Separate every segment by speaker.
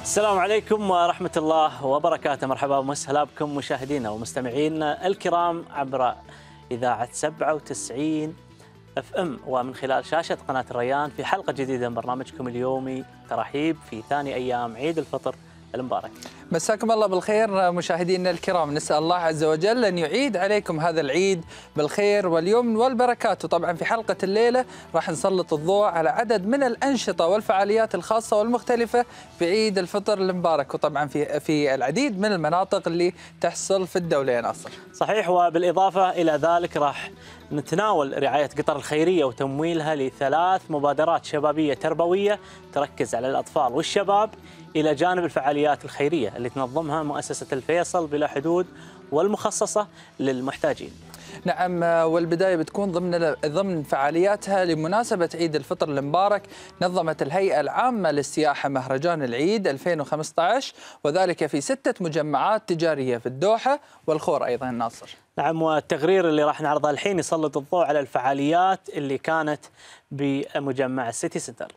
Speaker 1: السلام عليكم ورحمة الله وبركاته. مرحبا ومسهلا بكم مشاهدينا ومستمعينا الكرام عبر إذاعة 97 FM ومن خلال شاشة قناة الريان في حلقة جديدة من برنامجكم اليومي ترحيب في ثاني أيام عيد الفطر المبارك.
Speaker 2: مساكم الله بالخير مشاهدينا الكرام، نسأل الله عز وجل أن يعيد عليكم هذا العيد بالخير واليمن والبركات. وطبعا في حلقة الليلة راح نسلط الضوء على عدد من الأنشطة والفعاليات الخاصة والمختلفة في عيد الفطر المبارك، وطبعا في العديد من المناطق اللي تحصل في الدولة يا ناصر.
Speaker 1: صحيح، وبالإضافة إلى ذلك راح نتناول رعاية قطر الخيرية وتمويلها ل3 مبادرات شبابية تربوية تركز على الأطفال والشباب، إلى جانب الفعاليات الخيرية اللي تنظمها مؤسسة الفيصل بلا حدود والمخصصة للمحتاجين.
Speaker 2: نعم، والبداية بتكون ضمن فعالياتها لمناسبة عيد الفطر المبارك. نظمت الهيئة العامة للسياحة مهرجان العيد 2015 وذلك في 6 مجمعات تجارية في الدوحة والخور أيضا ناصر.
Speaker 1: نعم، والتقرير اللي راح نعرضه الحين يسلط الضوء على الفعاليات اللي كانت بمجمع السيتي سنتر.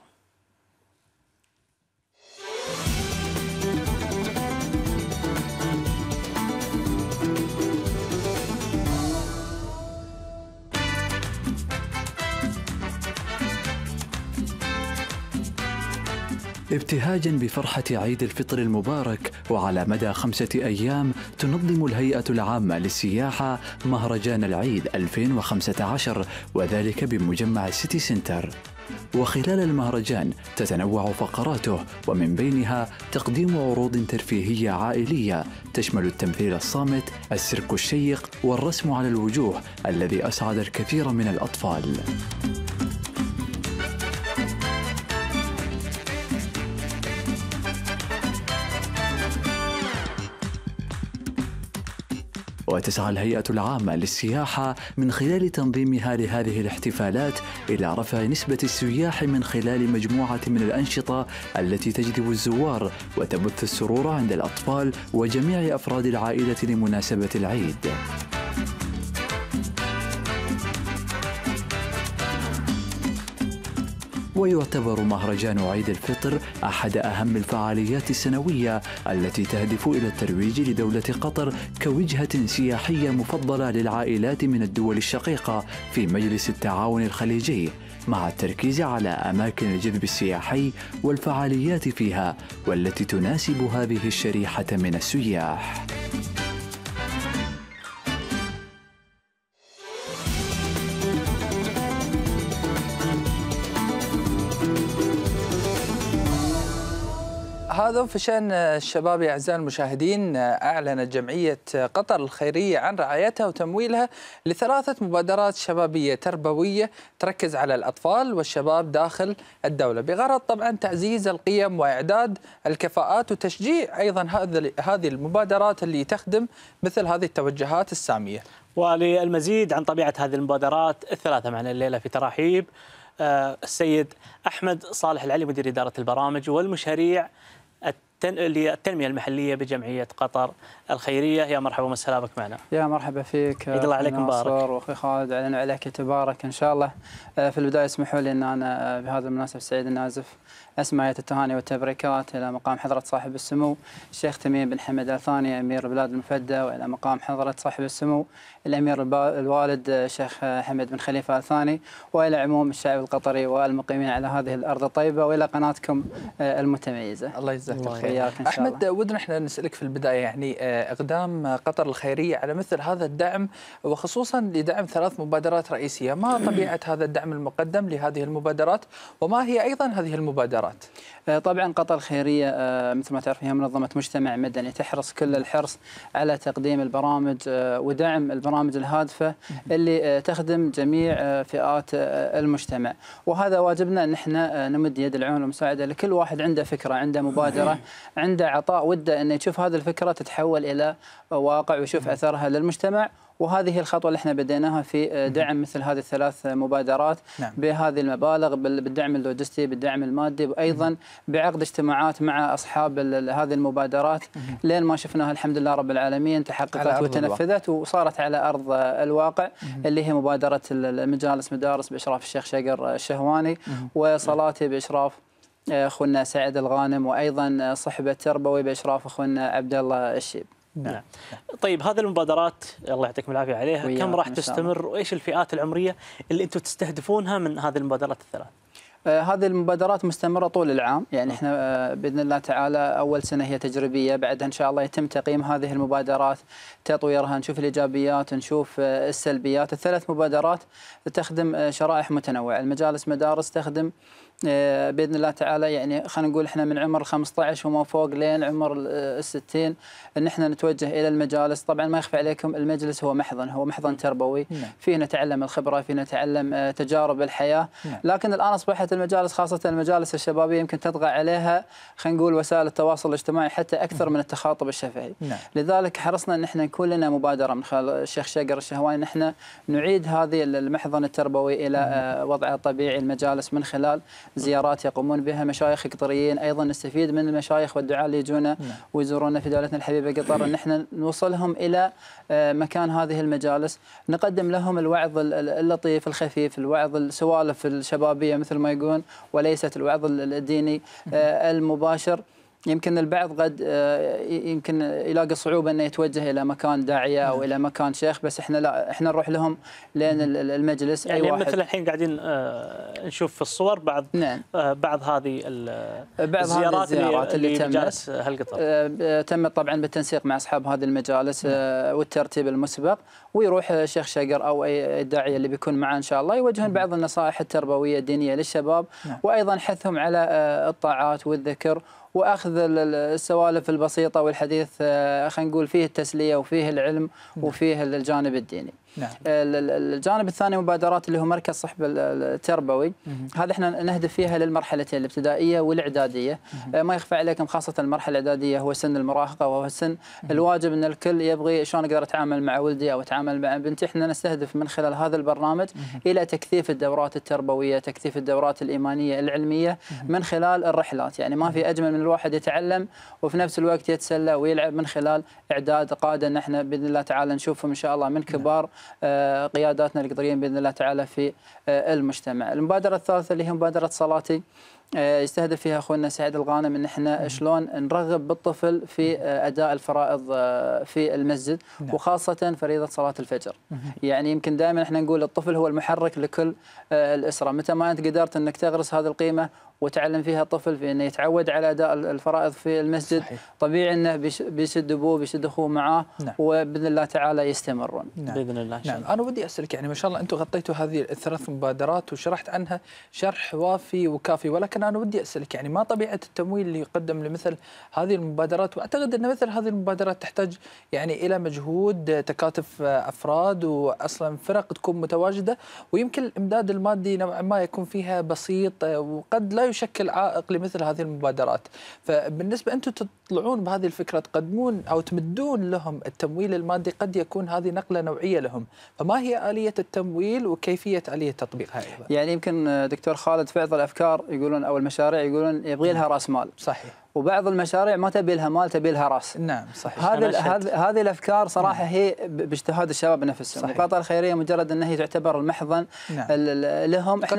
Speaker 3: ابتهاجا بفرحة عيد الفطر المبارك، وعلى مدى 5 أيام تنظم الهيئة العامة للسياحة مهرجان العيد 2015 وذلك بمجمع السيتي سنتر. وخلال المهرجان تتنوع فقراته، ومن بينها تقديم عروض ترفيهية عائلية تشمل التمثيل الصامت، السيرك الشيق، والرسم على الوجوه الذي أسعد الكثير من الأطفال. وتسعى الهيئة العامة للسياحة من خلال تنظيمها لهذه الاحتفالات إلى رفع نسبة السياح من خلال مجموعة من الأنشطة التي تجذب الزوار وتبث السرور عند الأطفال وجميع أفراد العائلة لمناسبة العيد. ويعتبر مهرجان عيد الفطر أحد أهم الفعاليات السنوية التي تهدف إلى الترويج لدولة قطر كوجهة سياحية مفضلة للعائلات من الدول الشقيقة في مجلس التعاون الخليجي، مع التركيز على أماكن الجذب السياحي والفعاليات فيها والتي تناسب هذه الشريحة من السياح.
Speaker 2: هذا في شأن الشباب يا أعزائي المشاهدين. أعلنت جمعية قطر الخيرية عن رعايتها وتمويلها ل3 مبادرات شبابية تربوية تركز على الأطفال والشباب داخل الدولة، بغرض طبعا تعزيز القيم وإعداد الكفاءات وتشجيع أيضا هذه المبادرات اللي تخدم مثل هذه التوجهات السامية.
Speaker 1: وللمزيد عن طبيعة هذه المبادرات الثلاثة معنا الليلة في تراحيب السيد أحمد صالح العلي مدير إدارة البرامج والمشاريع للتنمية المحلية بجمعية قطر الخيرية. يا مرحبا ومسهلا بك معنا.
Speaker 4: يا مرحبا فيك.
Speaker 1: عيد الله عليكم مبارك.
Speaker 4: واخوي خالد علينا وعليك تبارك ان شاء الله. في البداية اسمحوا لي ان انا بهذا المناسبة سعيد النازف اسمع التهاني والتبريكات الى مقام حضرة صاحب السمو الشيخ تميم بن حمد آل ثاني امير بلاد المفدى، والى مقام حضرة صاحب السمو الامير الوالد الشيخ حمد بن خليفة آل ثاني، والى عموم الشعب القطري والمقيمين على هذه الارض الطيبة، والى قناتكم المتميزة.
Speaker 2: الله يجزاك الخير.
Speaker 4: أحمد،
Speaker 2: ودنا احنا نسألك في البداية يعني اقدام قطر الخيرية على مثل هذا الدعم وخصوصا لدعم 3 مبادرات رئيسية، ما طبيعة هذا الدعم المقدم لهذه المبادرات وما هي ايضا هذه المبادرات؟
Speaker 4: طبعا قطر الخيرية مثل ما تعرف هي منظمة مجتمع مدني تحرص كل الحرص على تقديم البرامج ودعم البرامج الهادفة اللي تخدم جميع فئات المجتمع، وهذا واجبنا ان احنا نمد يد العون والمساعدة لكل واحد عنده فكرة، عنده مبادرة، عنده عطاء وده انه يشوف هذه الفكرة تتحول الى واقع ويشوف اثرها للمجتمع. وهذه الخطوة اللي احنا بديناها في دعم مثل هذه ال3 مبادرات بهذه المبالغ، بالدعم اللوجستي، بالدعم المادي، وأيضا بعقد اجتماعات مع أصحاب هذه المبادرات لين ما شفناها الحمد لله رب العالمين تحققت وتنفذت وصارت على أرض الواقع، اللي هي مبادرة المجالس مدارس بإشراف الشيخ شقر الشهواني، وصلاتي بإشراف اخونا سعد الغانم، وايضا صحبه تربوي باشراف اخونا عبد الله الشيب.
Speaker 1: نعم. طيب هذه المبادرات الله يعطيكم العافيه عليها، كم راح تستمر وايش الفئات العمريه اللي انتم تستهدفونها من هذه المبادرات الثلاث؟
Speaker 4: هذه المبادرات مستمرة طول العام، يعني احنا بإذن الله تعالى أول سنة هي تجريبية، بعدها إن شاء الله يتم تقييم هذه المبادرات، تطويرها، نشوف الإيجابيات، نشوف السلبيات. الثلاث مبادرات تخدم شرائح متنوعة، المجالس مدارس تخدم باذن الله تعالى، يعني خلينا نقول احنا من عمر 15 وما فوق لين عمر 60 ان احنا نتوجه الى المجالس. طبعا ما يخفى عليكم المجلس هو محضن تربوي، فيه نتعلم الخبره، فيه نتعلم تجارب الحياه، لكن الان اصبحت المجالس خاصه المجالس الشبابيه يمكن تطغى عليها خلينا نقول وسائل التواصل الاجتماعي حتى اكثر من التخاطب الشفهي. لذلك حرصنا ان احنا يكون لنا مبادره من خلال الشيخ شقر الشهواني ان احنا نعيد هذه المحضن التربوي الى وضعه الطبيعي، المجالس من خلال زيارات يقومون بها مشايخ قطريين، ايضا نستفيد من المشايخ والدعاة اللي يجونا ويزورونا في دولتنا الحبيبه قطر، ان احنا نوصلهم الى مكان هذه المجالس، نقدم لهم الوعظ اللطيف الخفيف، الوعظ السوالف الشبابيه مثل ما يقولون، وليست الوعظ الديني المباشر. يمكن البعض قد يمكن يلاقي صعوبه انه يتوجه الى مكان داعيه او الى مكان شيخ، بس احنا لا، احنا نروح لهم لين المجلس.
Speaker 1: يعني مثل الحين قاعدين نشوف في الصور بعض بعض هذه الزيارات اللي تمت هالقطر
Speaker 4: تمت طبعا بالتنسيق مع اصحاب هذه المجالس والترتيب المسبق، ويروح الشيخ شقر او اي داعيه اللي بيكون معه ان شاء الله يوجهون بعض النصائح التربويه الدينيه للشباب، وايضا حثهم على الطاعات والذكر واخذ السوالف البسيطه والحديث خلينا نقول فيه التسليه وفيه العلم وفيه الجانب الديني. الجانب الثاني مبادرات اللي هو مركز صحب التربوي، هذا احنا نهدف فيها للمرحلتين الابتدائيه والاعداديه. ما يخفى عليكم خاصه المرحله الاعداديه هو سن المراهقه، وهو السن الواجب ان الكل يبغي شلون اقدر اتعامل مع ولدي او اتعامل مع بنتي. احنا نستهدف من خلال هذا البرنامج الى تكثيف الدورات التربويه، تكثيف الدورات الايمانيه العلميه من خلال الرحلات. يعني ما في اجمل من الواحد يتعلم وفي نفس الوقت يتسلى ويلعب من خلال اعداد قاده ان احنا باذن الله تعالى نشوفهم ان شاء الله من كبار قياداتنا القطريين باذن الله تعالى في المجتمع. المبادره الثالثه اللي هي مبادره صلاتي، يستهدف فيها اخونا سعد الغانم ان احنا شلون نرغب بالطفل في اداء الفرائض في المسجد، وخاصه فريضه صلاه الفجر. يعني يمكن دائما احنا نقول الطفل هو المحرك لكل الاسره، متى ما انت قدرت انك تغرس هذه القيمه وتعلم فيها الطفل في انه يتعود على اداء الفرائض في المسجد، طبيعي انه بيشد ابوه بيشد اخوه معاه، وباذن الله تعالى يستمرون.
Speaker 1: باذن الله.
Speaker 2: انا ودي اسالك، يعني ما شاء الله انتم غطيتوا هذه الثلاث مبادرات وشرحت عنها شرح وافي وكافي، ولكن انا ودي اسالك يعني ما طبيعه التمويل اللي يقدم لمثل هذه المبادرات؟ واعتقد ان مثل هذه المبادرات تحتاج يعني الى مجهود، تكاتف افراد واصلا فرق تكون متواجده، ويمكن الامداد المادي نوعا ما يكون فيها بسيط وقد لا يشكل عائق لمثل هذه المبادرات. فبالنسبه انتم تطلعون بهذه الفكره، تقدمون او تمدون لهم التمويل المادي، قد يكون هذه نقله نوعيه لهم، فما هي اليه التمويل وكيفيه اليه تطبيقها ايضا؟
Speaker 4: يعني يمكن دكتور خالد في بعض الافكار يقولون او المشاريع يقولون يبغي لها راس مال.
Speaker 2: صحيح.
Speaker 4: وبعض المشاريع ما تبي لها مال، تبي لها راس.
Speaker 2: نعم صحيح.
Speaker 4: هذه الافكار صراحه هي باجتهاد الشباب نفسهم. القطاع الخيريه مجرد ان هي تعتبر المحضن لهم، احنا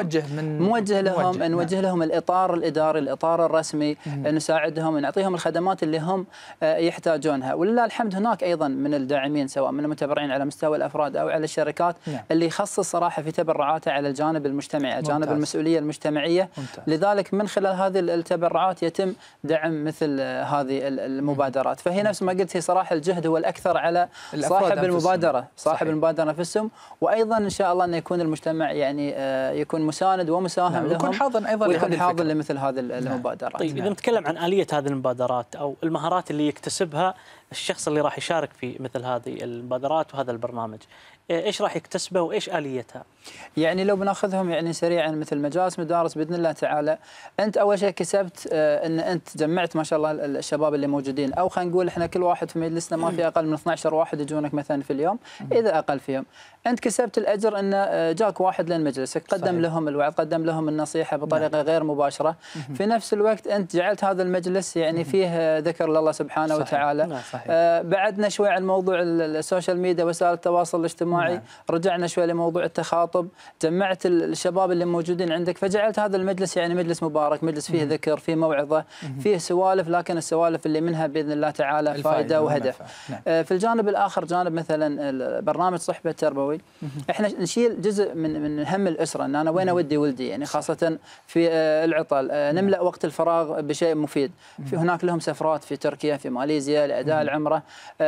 Speaker 4: موجه لهم، نوجه لهم الاطار الاداري، الاطار الرسمي، نساعدهم، نعطيهم الخدمات اللي هم يحتاجونها. ولله الحمد هناك ايضا من الداعمين سواء من المتبرعين على مستوى الافراد او على الشركات اللي يخصص صراحه في تبرعاته على الجانب المجتمعي، جانب المسؤوليه المجتمعيه. لذلك من خلال هذه التبرعات يتم دعم مثل هذه المبادرات. فهي نفس ما قلت، هي صراحه الجهد هو الاكثر على صاحب المبادره، المبادره نفسهم، وايضا ان شاء الله انه يكون المجتمع يعني يكون مساند ومساهم لهم،
Speaker 2: ويكون حاضن ايضا،
Speaker 4: ويكون حاضن لمثل هذه المبادرات.
Speaker 1: طيب اذا نتكلم عن اليه هذه المبادرات او المهارات اللي يكتسبها الشخص اللي راح يشارك في مثل هذه المبادرات وهذا البرنامج، ايش راح يكتسبه وايش اليتها؟
Speaker 4: يعني لو بناخذهم يعني سريعا، مثل مجالس مدارس باذن الله تعالى، انت اول شيء كسبت ان انت جمعت ما شاء الله الشباب اللي موجودين، او خلينا نقول احنا كل واحد في مجلسنا ما في اقل من 12 واحد يجونك مثلا في اليوم، اذا اقل فيهم انت كسبت الاجر ان جاك واحد لين مجلسك، قدم لهم الوعظ، قدم لهم النصيحه بطريقه غير مباشره. في نفس الوقت انت جعلت هذا المجلس يعني فيه ذكر لله سبحانه وتعالى،
Speaker 2: صحيح.
Speaker 4: بعدنا شوي عن موضوع السوشيال ميديا وسائل التواصل الاجتماعي.
Speaker 2: نعم.
Speaker 4: رجعنا شوي لموضوع التخاطب، جمعت الشباب اللي موجودين عندك، فجعلت هذا المجلس يعني مجلس مبارك، مجلس فيه ذكر، فيه موعظة، فيه سوالف، لكن السوالف اللي منها بإذن الله تعالى فائدة وهدف.
Speaker 2: نعم.
Speaker 4: في الجانب الآخر جانب مثلا برنامج صحبة التربوي، احنا نشيل جزء من هم الأسرة، ان انا وين اودي ولدي، يعني خاصة في العطل نملأ وقت الفراغ بشيء مفيد. في هناك لهم سفرات في تركيا، في ماليزيا لأداء العمرة.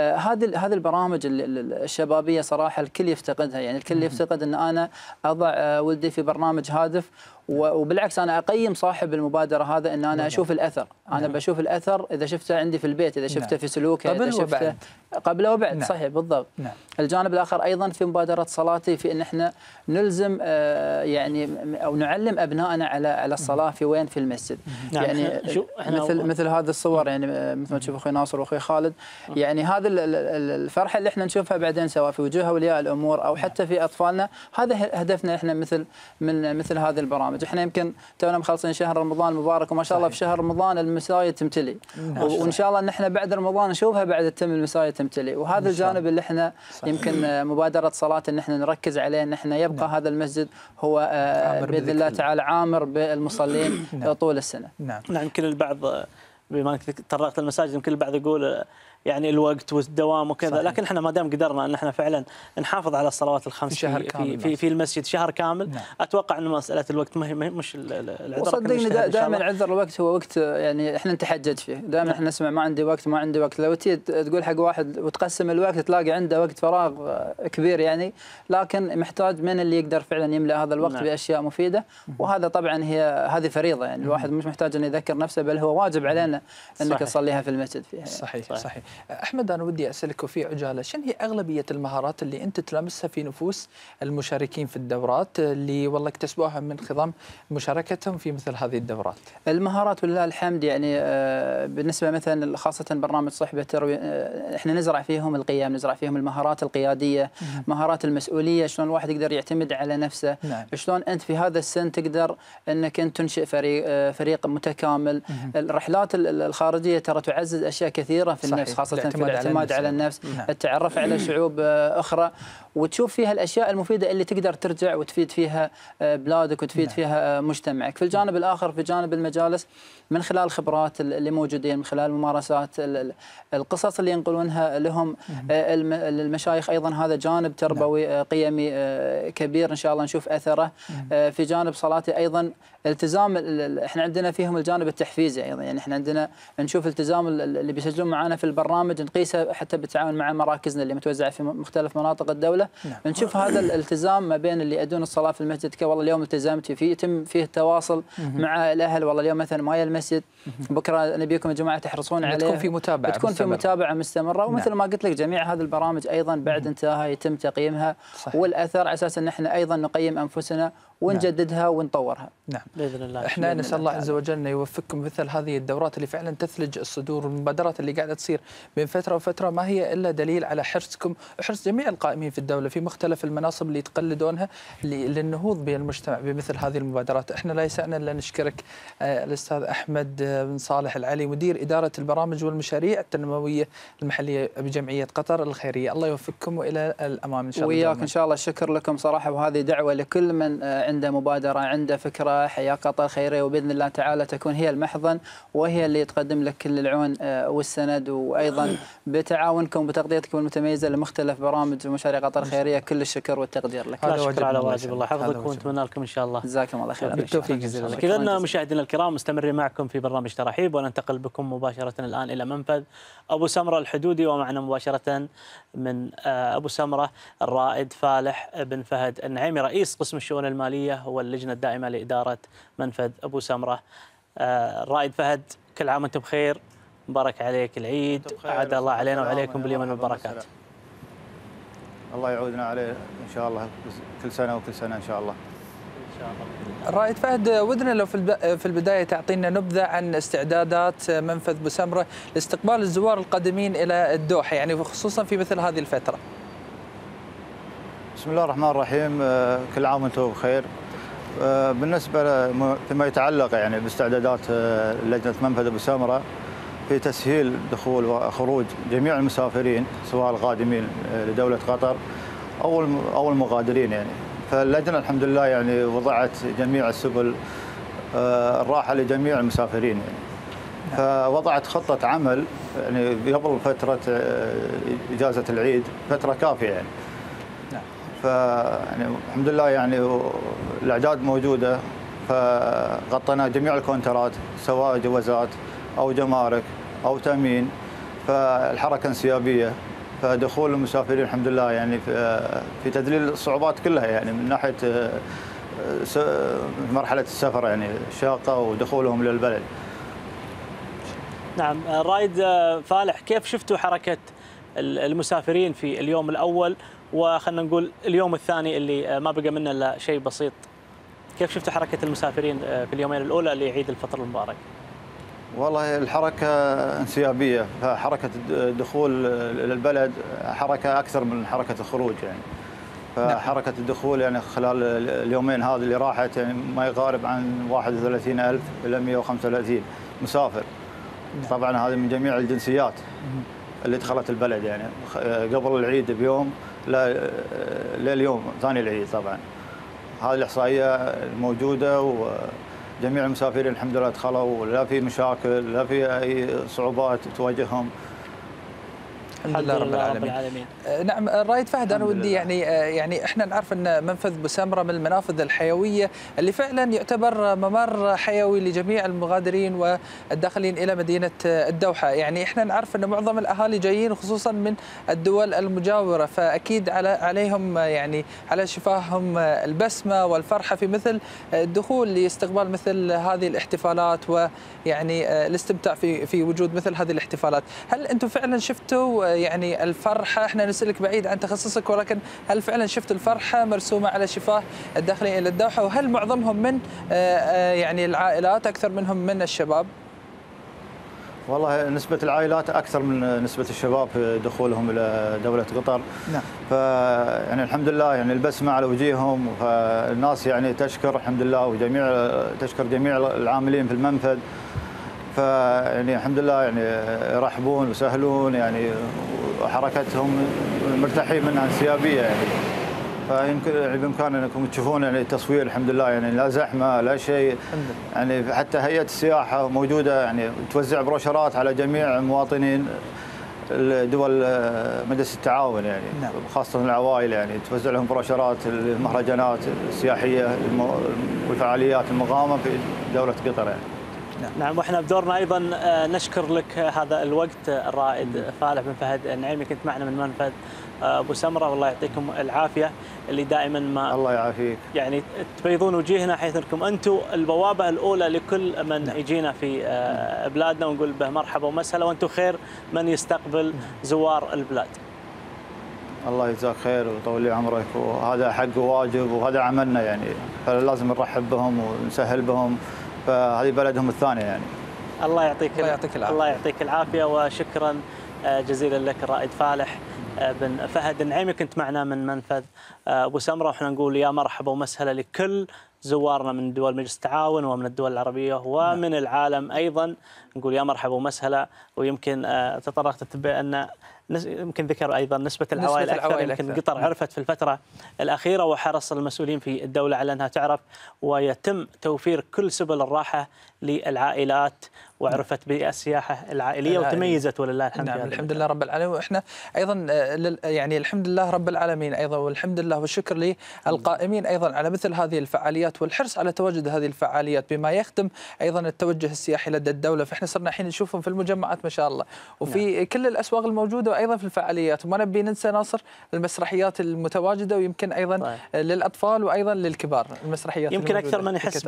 Speaker 4: هذه البرامج الشبابية صراحة الكل يفتقدها، يعني الكل يفتقد ان انا اضع ولدي في برنامج هادف، وبالعكس انا اقيم صاحب المبادره هذا ان انا اشوف الاثر. انا بشوف الاثر اذا شفته عندي في البيت، اذا شفته في سلوكه، اذا شفته قبل وبعد. صحيح بالضبط. الجانب الاخر ايضا في مبادره صلاتي، في ان احنا نلزم يعني او نعلم ابنائنا على الصلاه في وين، في المسجد. يعني مثل هذه الصور، يعني مثل ما تشوف اخوي ناصر واخوي خالد، يعني هذه الفرحه اللي احنا نشوفها بعدين سواء في وجوه اولياء الامور او حتى في اطفالنا، هذا هدفنا احنا من مثل هذه البرامج. احنا يمكن تونا مخلصين شهر رمضان المبارك، وما شاء الله في شهر رمضان المساجد تمتلي، وان شاء الله ان احنا بعد رمضان نشوفها بعد تتم المساجد تمتلي. وهذا الجانب اللي احنا يمكن مبادره صلاه ان احنا نركز عليه، ان احنا يبقى هذا المسجد هو باذن الله تعالى عامر بالمصلين طول السنه.
Speaker 2: نعم.
Speaker 1: يمكن البعض بما انك تطرقت المساجد، يمكن البعض يقول يعني الوقت والدوام وكذا، لكن احنا ما دام قدرنا ان احنا فعلا نحافظ على الصلوات الخمس في المسجد شهر كامل. اتوقع ان مساله الوقت مش العذر.
Speaker 4: وصدقني دائما عذر الوقت هو وقت يعني احنا نتحجج فيه، دائما احنا نسمع ما عندي وقت ما عندي وقت. لو تقول حق واحد وتقسم الوقت تلاقي عنده وقت فراغ كبير يعني، لكن محتاج من اللي يقدر فعلا يملأ هذا الوقت باشياء مفيده. وهذا طبعا هذه فريضه، يعني الواحد مش محتاج انه يذكر نفسه، بل هو واجب علينا انك تصليها في المسجد فيها.
Speaker 2: صحيح. أحمد، أنا ودي أسألك في عجالة، شنو هي أغلبية المهارات اللي أنت تلامسها في نفوس المشاركين في الدورات اللي والله اكتسبوها من خضم مشاركتهم في مثل هذه الدورات؟
Speaker 4: المهارات ولله الحمد، يعني بالنسبة مثلا خاصة برنامج صحبة التربوي، احنا نزرع فيهم القيم، نزرع فيهم المهارات القيادية، مهارات المسؤولية، شلون الواحد يقدر يعتمد على نفسه، شلون أنت في هذا السن تقدر أنك أنت تنشئ فريق متكامل. الرحلات الخارجية ترى تعزز أشياء كثيرة في النفس، خاصة في الاعتماد على النفس، التعرف على شعوب أخرى، وتشوف فيها الأشياء المفيدة اللي تقدر ترجع وتفيد فيها بلادك وتفيد فيها مجتمعك. في الجانب الآخر في جانب المجالس، من خلال الخبرات اللي موجودين، من خلال الممارسات، القصص اللي ينقلونها لهم المشايخ، أيضا هذا جانب تربوي قيمي كبير إن شاء الله نشوف أثره. في جانب صلاتي أيضا التزام، احنا عندنا فيهم الجانب التحفيزي ايضا، يعني احنا عندنا نشوف التزام اللي بيسجلون معنا في البرنامج، نقيسه حتى بالتعاون مع مراكزنا اللي متوزعه في مختلف مناطق الدوله. نشوف هذا الالتزام ما بين اللي يؤدون الصلاه في المسجد، والله اليوم التزمت فيه، يتم فيه التواصل مع الاهل، والله اليوم مثلا ما المسجد، بكره نبيكم يا جماعه تحرصون عليه،
Speaker 2: تكون في متابعه
Speaker 4: مستمره. ومثل ما قلت لك جميع هذه البرامج ايضا بعد انتهاءها يتم تقييمها والاثر، على اساس ان احنا ايضا نقيم انفسنا ونجددها ونطورها.
Speaker 2: نعم
Speaker 1: باذن الله.
Speaker 2: احنا نسال الله عز وجل انه يوفقكم مثل هذه الدورات اللي فعلا تثلج الصدور، والمبادرات اللي قاعده تصير بين فتره وفتره ما هي الا دليل على حرصكم وحرص جميع القائمين في الدوله في مختلف المناصب اللي يتقلدونها للنهوض بالمجتمع بمثل هذه المبادرات. احنا لا يسعنا الا نشكرك الاستاذ احمد بن صالح العلي، مدير اداره البرامج والمشاريع التنمويه المحليه بجمعيه قطر الخيريه. الله يوفقكم والى الامام ان شاء الله.
Speaker 4: وياك ان شاء الله. الشكر لكم صراحه، وهذه دعوه لكل من عنده مبادره، عنده فكره، حياه قطر خيريه، وباذن الله تعالى تكون هي المحضن وهي اللي تقدم لك كل العون والسند، وايضا بتعاونكم وبتغطيتكم المتميزه لمختلف برامج ومشاريع قطر الخيريه. كل الشكر والتقدير لك.
Speaker 1: لا شكر على واجب، الله يحفظك ونتمنى لكم ان شاء الله.
Speaker 4: جزاكم الله خير.
Speaker 2: بالتوفيق جزيلا لك.
Speaker 1: كذا مشاهدينا الكرام مستمرين معكم في برنامج ترحيب، وننتقل بكم مباشره الان الى منفذ ابو سمره الحدودي، ومعنا مباشره من ابو سمره الرائد فالح بن فهد النعيمي، رئيس قسم الشؤون الماليه واللجنه الدائمه لاداره منفذ ابو سمره. الرائد فهد، كل عام وانتم بخير، مبارك عليك العيد، أعاد الله علينا وعليكم باليمن والبركات.
Speaker 5: الله يعودنا عليه ان شاء الله كل سنه وكل سنه ان شاء الله.
Speaker 2: الرائد فهد، ودنا لو في البدايه تعطينا نبذه عن استعدادات منفذ ابو سمره لاستقبال الزوار القادمين الى الدوحه، يعني خصوصا في مثل هذه الفتره.
Speaker 5: بسم الله الرحمن الرحيم، كل عام وانتم بخير. بالنسبه فيما يتعلق يعني باستعدادات لجنه منفذ ابو سمره، في تسهيل دخول وخروج جميع المسافرين سواء القادمين لدولة قطر أو المغادرين يعني. فاللجنة الحمد لله يعني وضعت جميع السبل الراحة لجميع المسافرين يعني. فوضعت خطة عمل يعني قبل فترة إجازة العيد فترة كافية يعني. فيعني الحمد لله يعني الأعداد موجودة، فغطينا جميع الكونترات سواء جوازات أو جمارك أو تأمين، فالحركة انسيابية، فدخول المسافرين الحمد لله يعني في تذليل الصعوبات كلها يعني من ناحية مرحلة السفر يعني الشاقة ودخولهم للبلد.
Speaker 1: نعم رائد فالح، كيف شفتوا حركة المسافرين في اليوم الأول وخلنا نقول اليوم الثاني اللي ما بقى منه إلا شيء بسيط؟ كيف شفتوا حركة المسافرين في اليومين الأولى لعيد الفطر المبارك؟
Speaker 5: والله الحركة انسيابية، فحركة الدخول للبلد حركة أكثر من حركة الخروج يعني. فحركة الدخول يعني خلال اليومين هذه اللي راحت يعني ما يقارب عن 31,000 إلى 135 مسافر. طبعا هذه من جميع الجنسيات اللي دخلت البلد يعني قبل العيد بيوم لليوم ثاني العيد. طبعا هذه الإحصائية الموجودة وجميع المسافرين الحمد لله دخلوا، لا في مشاكل لا في أي صعوبات تواجههم.
Speaker 2: الحمد لله رب العالمين. نعم رائد فهد، انا ودي يعني احنا نعرف ان منفذ بوسمره من المنافذ الحيويه اللي فعلا يعتبر ممر حيوي لجميع المغادرين والداخلين الى مدينه الدوحه، يعني احنا نعرف ان معظم الاهالي جايين خصوصا من الدول المجاوره، فاكيد عليهم يعني على شفاههم البسمه والفرحه في مثل الدخول لاستقبال مثل هذه الاحتفالات ويعني الاستمتاع في وجود مثل هذه الاحتفالات. هل انتم فعلا شفتوا يعني الفرحة؟ احنا نسألك بعيد عن تخصصك، ولكن هل فعلا شفت الفرحة مرسومة على شفاه الداخلين إلى الدوحة؟ وهل معظمهم من يعني العائلات أكثر منهم من الشباب؟
Speaker 5: والله نسبة العائلات أكثر من نسبة الشباب في دخولهم إلى دولة قطر.
Speaker 2: نعم.
Speaker 5: فيعني الحمد لله يعني البسمة على وجيههم، فالناس يعني تشكر الحمد لله تشكر جميع العاملين في المنفذ. فيعني الحمد لله يعني يرحبون ويسهلون يعني، وحركتهم مرتاحين منها انسيابيه يعني. فيمكن بامكانكم انكم تشوفون يعني التصوير الحمد لله يعني لا زحمه لا شيء يعني. حتى هيئه السياحه موجوده يعني توزع بروشرات على جميع المواطنين دول مجلس التعاون يعني. نعم. خاصه العوائل يعني توزع لهم بروشرات المهرجانات السياحيه والفعاليات المقامه في دوله قطر يعني.
Speaker 1: نعم، واحنا بدورنا ايضا نشكر لك هذا الوقت الرائد فالح بن فهد النعيمي، كنت معنا من منفذ بوسمره، والله يعطيكم العافيه اللي دائما ما
Speaker 5: الله يعافيك
Speaker 1: يعني تبيضون وجيهنا، حيث انكم انتم البوابه الاولى لكل من يجينا في بلادنا، ونقول به مرحبا ومسهلا، وانتم خير من يستقبل زوار البلاد.
Speaker 5: الله يجزاك خير ويطول لي عمرك، وهذا حق وواجب وهذا عملنا يعني، فلازم نرحب بهم ونسهل بهم، فهذه بلدهم الثانية يعني.
Speaker 1: الله يعطيك العافية. الله يعطيك العافية، وشكرا جزيلا لك الرائد فالح بن فهد النعيمي، كنت معنا من منفذ بوسمره، وإحنا نقول يا مرحبا ومسهلا لكل زوارنا من دول مجلس التعاون ومن الدول العربية ومن العالم أيضا، نقول يا مرحبا ومسهلا. ويمكن تطرقت بأن يمكن ذكر أيضا نسبة العوائل أكثر. يمكن قطر عرفت في الفترة الأخيرة، وحرص المسؤولين في الدولة على أنها تعرف ويتم توفير كل سبل الراحة للعائلات، وعرفت بالسياحة العائلية وتميزت ولله الحمد.
Speaker 2: نعم الحمد لله رب العالمين. وإحنا أيضا يعني الحمد لله رب العالمين أيضا، والحمد لله والشكر للقائمين أيضا على مثل هذه الفعاليات والحرص على تواجد هذه الفعاليات بما يخدم أيضا التوجه السياحي لدى الدولة. فإحنا صرنا الحين نشوفهم في المجمعات ما شاء الله، وفي كل الأسواق الموجودة وأيضا في الفعاليات. وما نبي ننسى ناصر المسرحيات المتواجدة، ويمكن أيضا للأطفال وأيضا للكبار المسرحيات.
Speaker 1: يمكن أكثر من يحس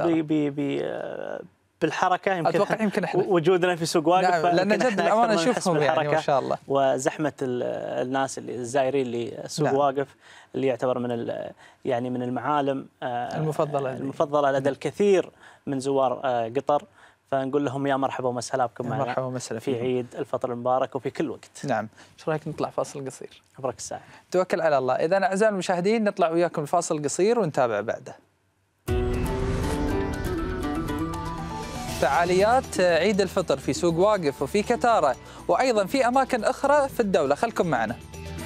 Speaker 1: بالحركة
Speaker 2: أتوقع يمكن احنا
Speaker 1: وجودنا في سوق واقف.
Speaker 2: نعم لأن جد الأمانة نشوفهم يعني ما شاء الله،
Speaker 1: وزحمة الناس اللي الزائرين لسوق واقف اللي يعتبر يعني من المعالم المفضلة لدى الكثير من زوار قطر. فنقول لهم يا مرحبا ومسهلا بكم معنا في عيد الفطر المبارك وفي كل وقت.
Speaker 2: نعم، ايش رايك نطلع فاصل قصير؟
Speaker 1: أبرك الساعة.
Speaker 2: توكل على الله. إذا أعزائي المشاهدين نطلع وياكم الفاصل قصير ونتابع بعده. فعاليات عيد الفطر في سوق واقف وفي كتارة وأيضا في أماكن أخرى في الدولة. خلكم معنا.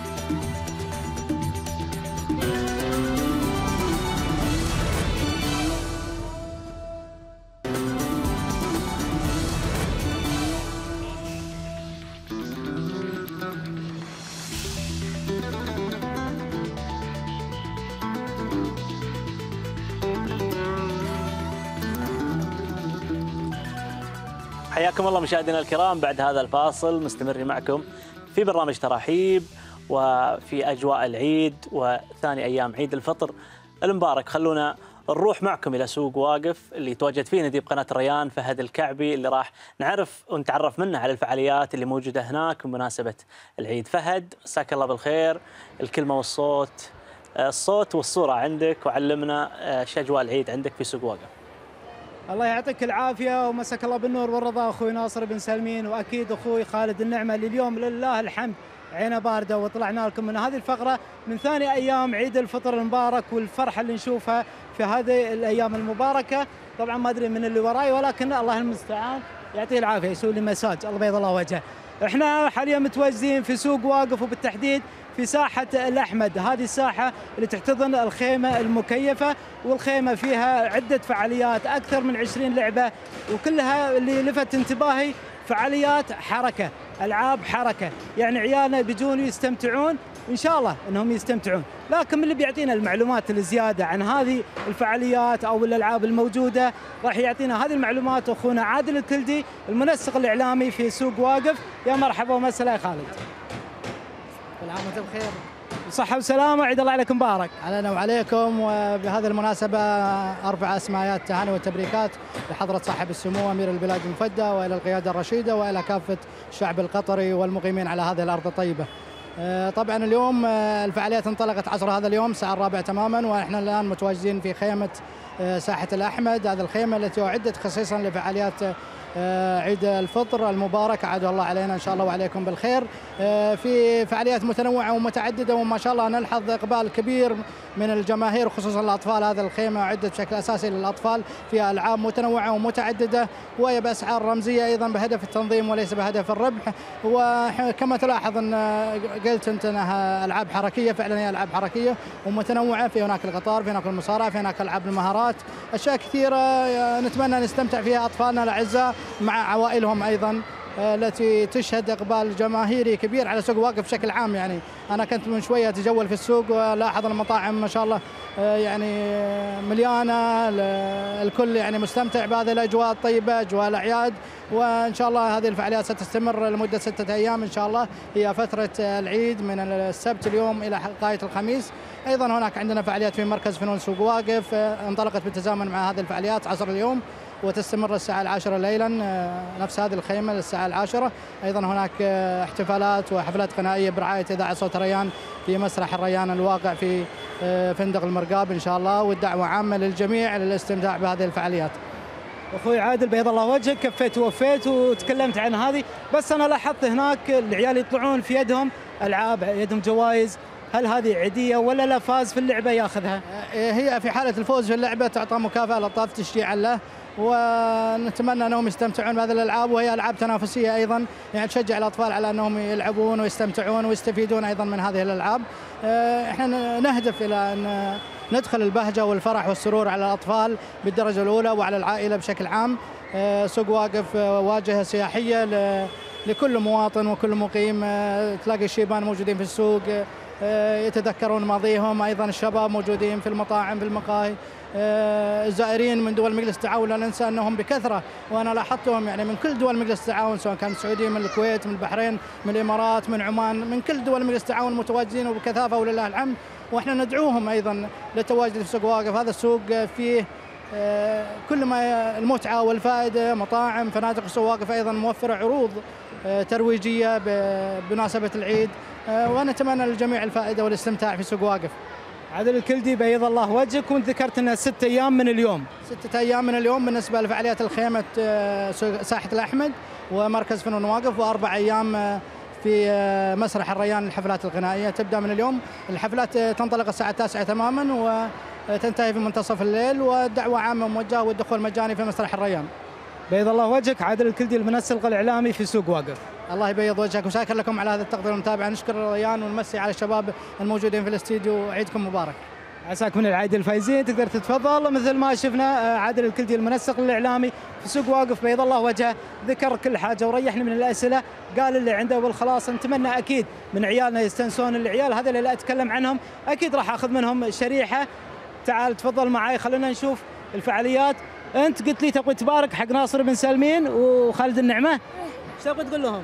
Speaker 1: حياكم الله مشاهدينا الكرام. بعد هذا الفاصل مستمرين معكم في برنامج تراحيب وفي أجواء العيد وثاني أيام عيد الفطر المبارك. خلونا نروح معكم إلى سوق واقف اللي تواجد فيه نديب قناة الريان فهد الكعبي، اللي راح نعرف ونتعرف منه على الفعاليات اللي موجودة هناك بمناسبة العيد. فهد، مساك الله بالخير. الكلمة والصوت، الصوت والصورة عندك، وعلمنا ايش أجواء العيد عندك في سوق واقف.
Speaker 6: الله يعطيك العافية ومساك الله بالنور والرضا أخوي ناصر بن سلمين، وأكيد أخوي خالد النعمة اللي اليوم لله الحمد عينه باردة وطلعنا لكم من هذه الفقرة من ثاني أيام عيد الفطر المبارك والفرحة اللي نشوفها في هذه الأيام المباركة. طبعا ما أدري من اللي وراي ولكن الله المستعان يعطيه العافية، يسوي لي مساج الله بيض الله وجهه. احنا حاليا متواجدين في سوق واقف وبالتحديد في ساحة الأحمد. هذه الساحة اللي تحتضن الخيمة المكيفة، والخيمة فيها عدة فعاليات أكثر من 20 لعبة، وكلها اللي لفت انتباهي فعاليات حركة، ألعاب حركة، يعني عيالنا بيجون يستمتعون إن شاء الله أنهم يستمتعون. لكن من اللي بيعطينا المعلومات الزيادة عن هذه الفعاليات أو الألعاب الموجودة راح يعطينا هذه المعلومات أخونا عادل الكلدي المنسق الإعلامي في سوق واقف. يا مرحبا ومساء يا خالد.
Speaker 7: كل عام وانتم بخير.
Speaker 6: صحة وسلامة، عيد الله عليكم مبارك.
Speaker 7: علينا وعليكم. وبهذه المناسبة أرفع أسماءات التهاني والتبريكات لحضرة صاحب السمو أمير البلاد المفدى وإلى القيادة الرشيدة وإلى كافة الشعب القطري والمقيمين على هذه الأرض الطيبة. طبعا اليوم الفعاليات انطلقت عصر هذا اليوم الساعة 4 تماما، ونحن الآن متواجدين في خيمة ساحة الأحمد. هذه الخيمة التي أعدت خصيصا لفعاليات عيد الفطر المبارك، عاد الله علينا إن شاء الله وعليكم بالخير. في فعاليات متنوعة ومتعددة، وما شاء الله نلحظ إقبال كبير من الجماهير وخصوصا الأطفال. هذه الخيمة أعدت بشكل أساسي للأطفال، فيها ألعاب متنوعة ومتعددة وهي بأسعار رمزية أيضا بهدف التنظيم وليس بهدف الربح. وكما تلاحظ أن قلت أنت أنها ألعاب حركية، فعلا هي ألعاب حركية ومتنوعة. في هناك القطار، في هناك المصارعة، في هناك ألعاب المهارات، أشياء كثيرة نتمنى نستمتع فيها أطفالنا الأعزاء مع عوائلهم أيضا، التي تشهد إقبال جماهيري كبير على سوق واقف بشكل عام. يعني أنا كنت من شوية أتجول في السوق ولاحظ المطاعم ما شاء الله يعني مليانة، الكل يعني مستمتع بهذه الأجواء الطيبة، أجواء الأعياد. وإن شاء الله هذه الفعاليات ستستمر لمدة 6 أيام إن شاء الله، هي فترة العيد من السبت اليوم إلى غاية الخميس. أيضا هناك عندنا فعاليات في مركز فنون سوق واقف انطلقت بالتزامن مع هذه الفعاليات عصر اليوم وتستمر الساعة 10 ليلا، نفس هذه الخيمة للساعة 10. أيضا هناك احتفالات وحفلات غنائية برعاية إذاعة صوت الريان في مسرح الريان الواقع في فندق المرقاب إن شاء الله، والدعوة عامة للجميع للاستمتاع بهذه الفعاليات.
Speaker 6: أخوي عادل بيض الله وجهك، كفيت ووفيت وتكلمت عن هذه، بس أنا لاحظت هناك العيال يطلعون في يدهم ألعاب، يدهم جوائز، هل هذه عادية ولا لا فاز في اللعبة ياخذها؟
Speaker 7: هي في حالة الفوز في اللعبة تعطى مكافأة للطاف تشجيعا له، ونتمنى انهم يستمتعون بهذه الالعاب، وهي العاب تنافسيه ايضا، يعني تشجع الاطفال على انهم يلعبون ويستمتعون ويستفيدون ايضا من هذه الالعاب. احنا نهدف الى ان ندخل البهجه والفرح والسرور على الاطفال بالدرجه الاولى وعلى العائله بشكل عام. سوق واقف واجهه سياحيه لكل مواطن وكل مقيم، تلاقي الشيبان موجودين في السوق يتذكرون ماضيهم، ايضا الشباب موجودين في المطاعم في المقاهي، الزائرين من دول مجلس التعاون لا ننسى انهم بكثره، وانا لاحظتهم يعني من كل دول مجلس التعاون، سواء كان السعوديه من الكويت من البحرين من الامارات من عمان، من كل دول مجلس التعاون متواجدين وبكثافه ولله الحمد، واحنا ندعوهم ايضا للتواجد في سوق واقف. هذا السوق فيه كل ما المتعه والفائده، مطاعم، فنادق. سوق واقف ايضا موفره عروض ترويجيه بمناسبه العيد، ونتمنى للجميع الفائده والاستمتاع في سوق واقف.
Speaker 6: عادل الكلدي بيض الله وجهك، وانت ذكرت انها 6 ايام من اليوم.
Speaker 7: 6 ايام من اليوم بالنسبه لفعاليات الخيمه ساحه الاحمد ومركز فنون واقف، و4 ايام في مسرح الريان الحفلات الغنائيه تبدا من اليوم. الحفلات تنطلق الساعه 9 تماما وتنتهي في منتصف الليل، والدعوه عامه موجهه والدخول مجاني في مسرح الريان.
Speaker 6: بيض الله وجهك. عادل الكلدي المنسق الإعلامي في سوق واقف.
Speaker 7: الله يبيض وجهك وشاكر لكم على هذا التقدير المتابعة. نشكر الريان ونمسي على الشباب الموجودين في الاستديو. عيدكم مبارك.
Speaker 6: عساك من العيد الفايزين. تقدر تتفضل. مثل ما شفنا عادل الكلدي المنسق الإعلامي في سوق واقف بيض الله وجهه ذكر كل حاجة وريحنا من الأسئلة، قال اللي عنده والخلاص. نتمنى أكيد من عيالنا يستنسون. العيال هذا اللي أتكلم عنهم أكيد راح أخذ منهم شريحة. تعال تفضل معي خلينا نشوف الفعاليات. أنت قلت لي تبغى تبارك حق ناصر بن سالمين وخالد النعمة، ايش تبغى تقول لهم؟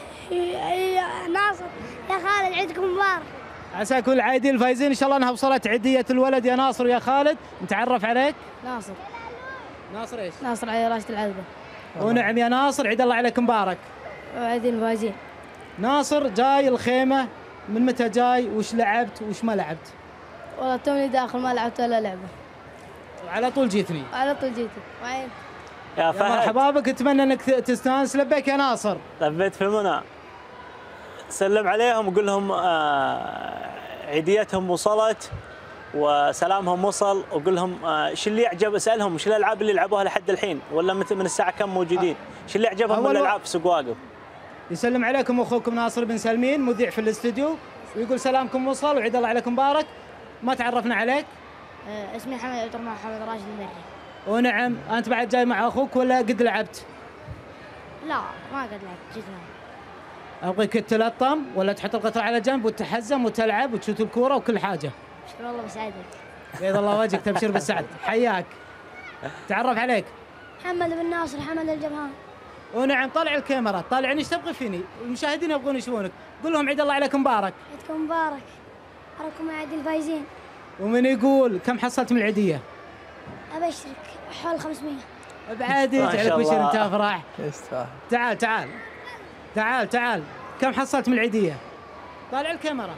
Speaker 8: ناصر يا خالد عيدكم مبارك.
Speaker 6: عساك كل العايدين الفايزين. ان شاء الله انها وصلت عيديه الولد يا ناصر ويا خالد. نتعرف عليك. ناصر ايش؟
Speaker 8: ناصر علي راشد العذبه.
Speaker 6: ونعم يا ناصر، عيد الله عليك مبارك.
Speaker 8: وعيدين الفايزين.
Speaker 6: ناصر جاي الخيمه من متى جاي؟ وش لعبت وش ما لعبت؟
Speaker 8: والله توني داخل ما لعبت ولا لعبه.
Speaker 6: على طول جيتني.
Speaker 8: على طول جيتي. وعين.
Speaker 1: يا فهد
Speaker 6: مرحبا بك. اتمنى انك تستانس. لبيك يا ناصر.
Speaker 1: لبيت في المنى. سلم عليهم وقول لهم عيديتهم وصلت وسلامهم وصل، وقول لهم ايش اللي يعجب. اسالهم ايش الالعاب اللي يلعبوها لحد الحين، ولا من الساعه كم موجودين؟ ايش اللي يعجبهم من الالعاب في سوق واقف؟
Speaker 6: يسلم عليكم اخوكم ناصر بن سالمين مذيع في الاستوديو، ويقول سلامكم وصل وعيد الله عليكم مبارك. ما تعرفنا عليك؟
Speaker 8: اسمي حمد عبد الرحمن حمد راشد المري.
Speaker 6: ونعم. انت بعد جاي مع اخوك ولا قد لعبت؟
Speaker 8: لا ما قد لعبت، جيت معي.
Speaker 6: ابغيك تلطم ولا تحط القطر على جنب وتحزم وتلعب وتشوت الكوره وكل حاجه.
Speaker 8: شكرا والله بسعدك.
Speaker 6: بيض الله وجهك. تبشر بالسعد. حياك. تعرف عليك؟
Speaker 8: محمد بن ناصر حمد الجبهان.
Speaker 6: ونعم. طالع الكاميرا. طالعني. ايش تبغي فيني؟ المشاهدين يبغون يشوفونك. قول لهم عيد الله عليكم مبارك.
Speaker 8: عيدكم مبارك. أراكم عيد الفايزين.
Speaker 6: ومن يقول كم حصلت من العيديه؟
Speaker 8: أبشرك حول 500.
Speaker 6: بعد يجعلك بشر انت افراح. تعال تعال تعال تعال. كم حصلت من العيديه؟ طالع الكاميرا.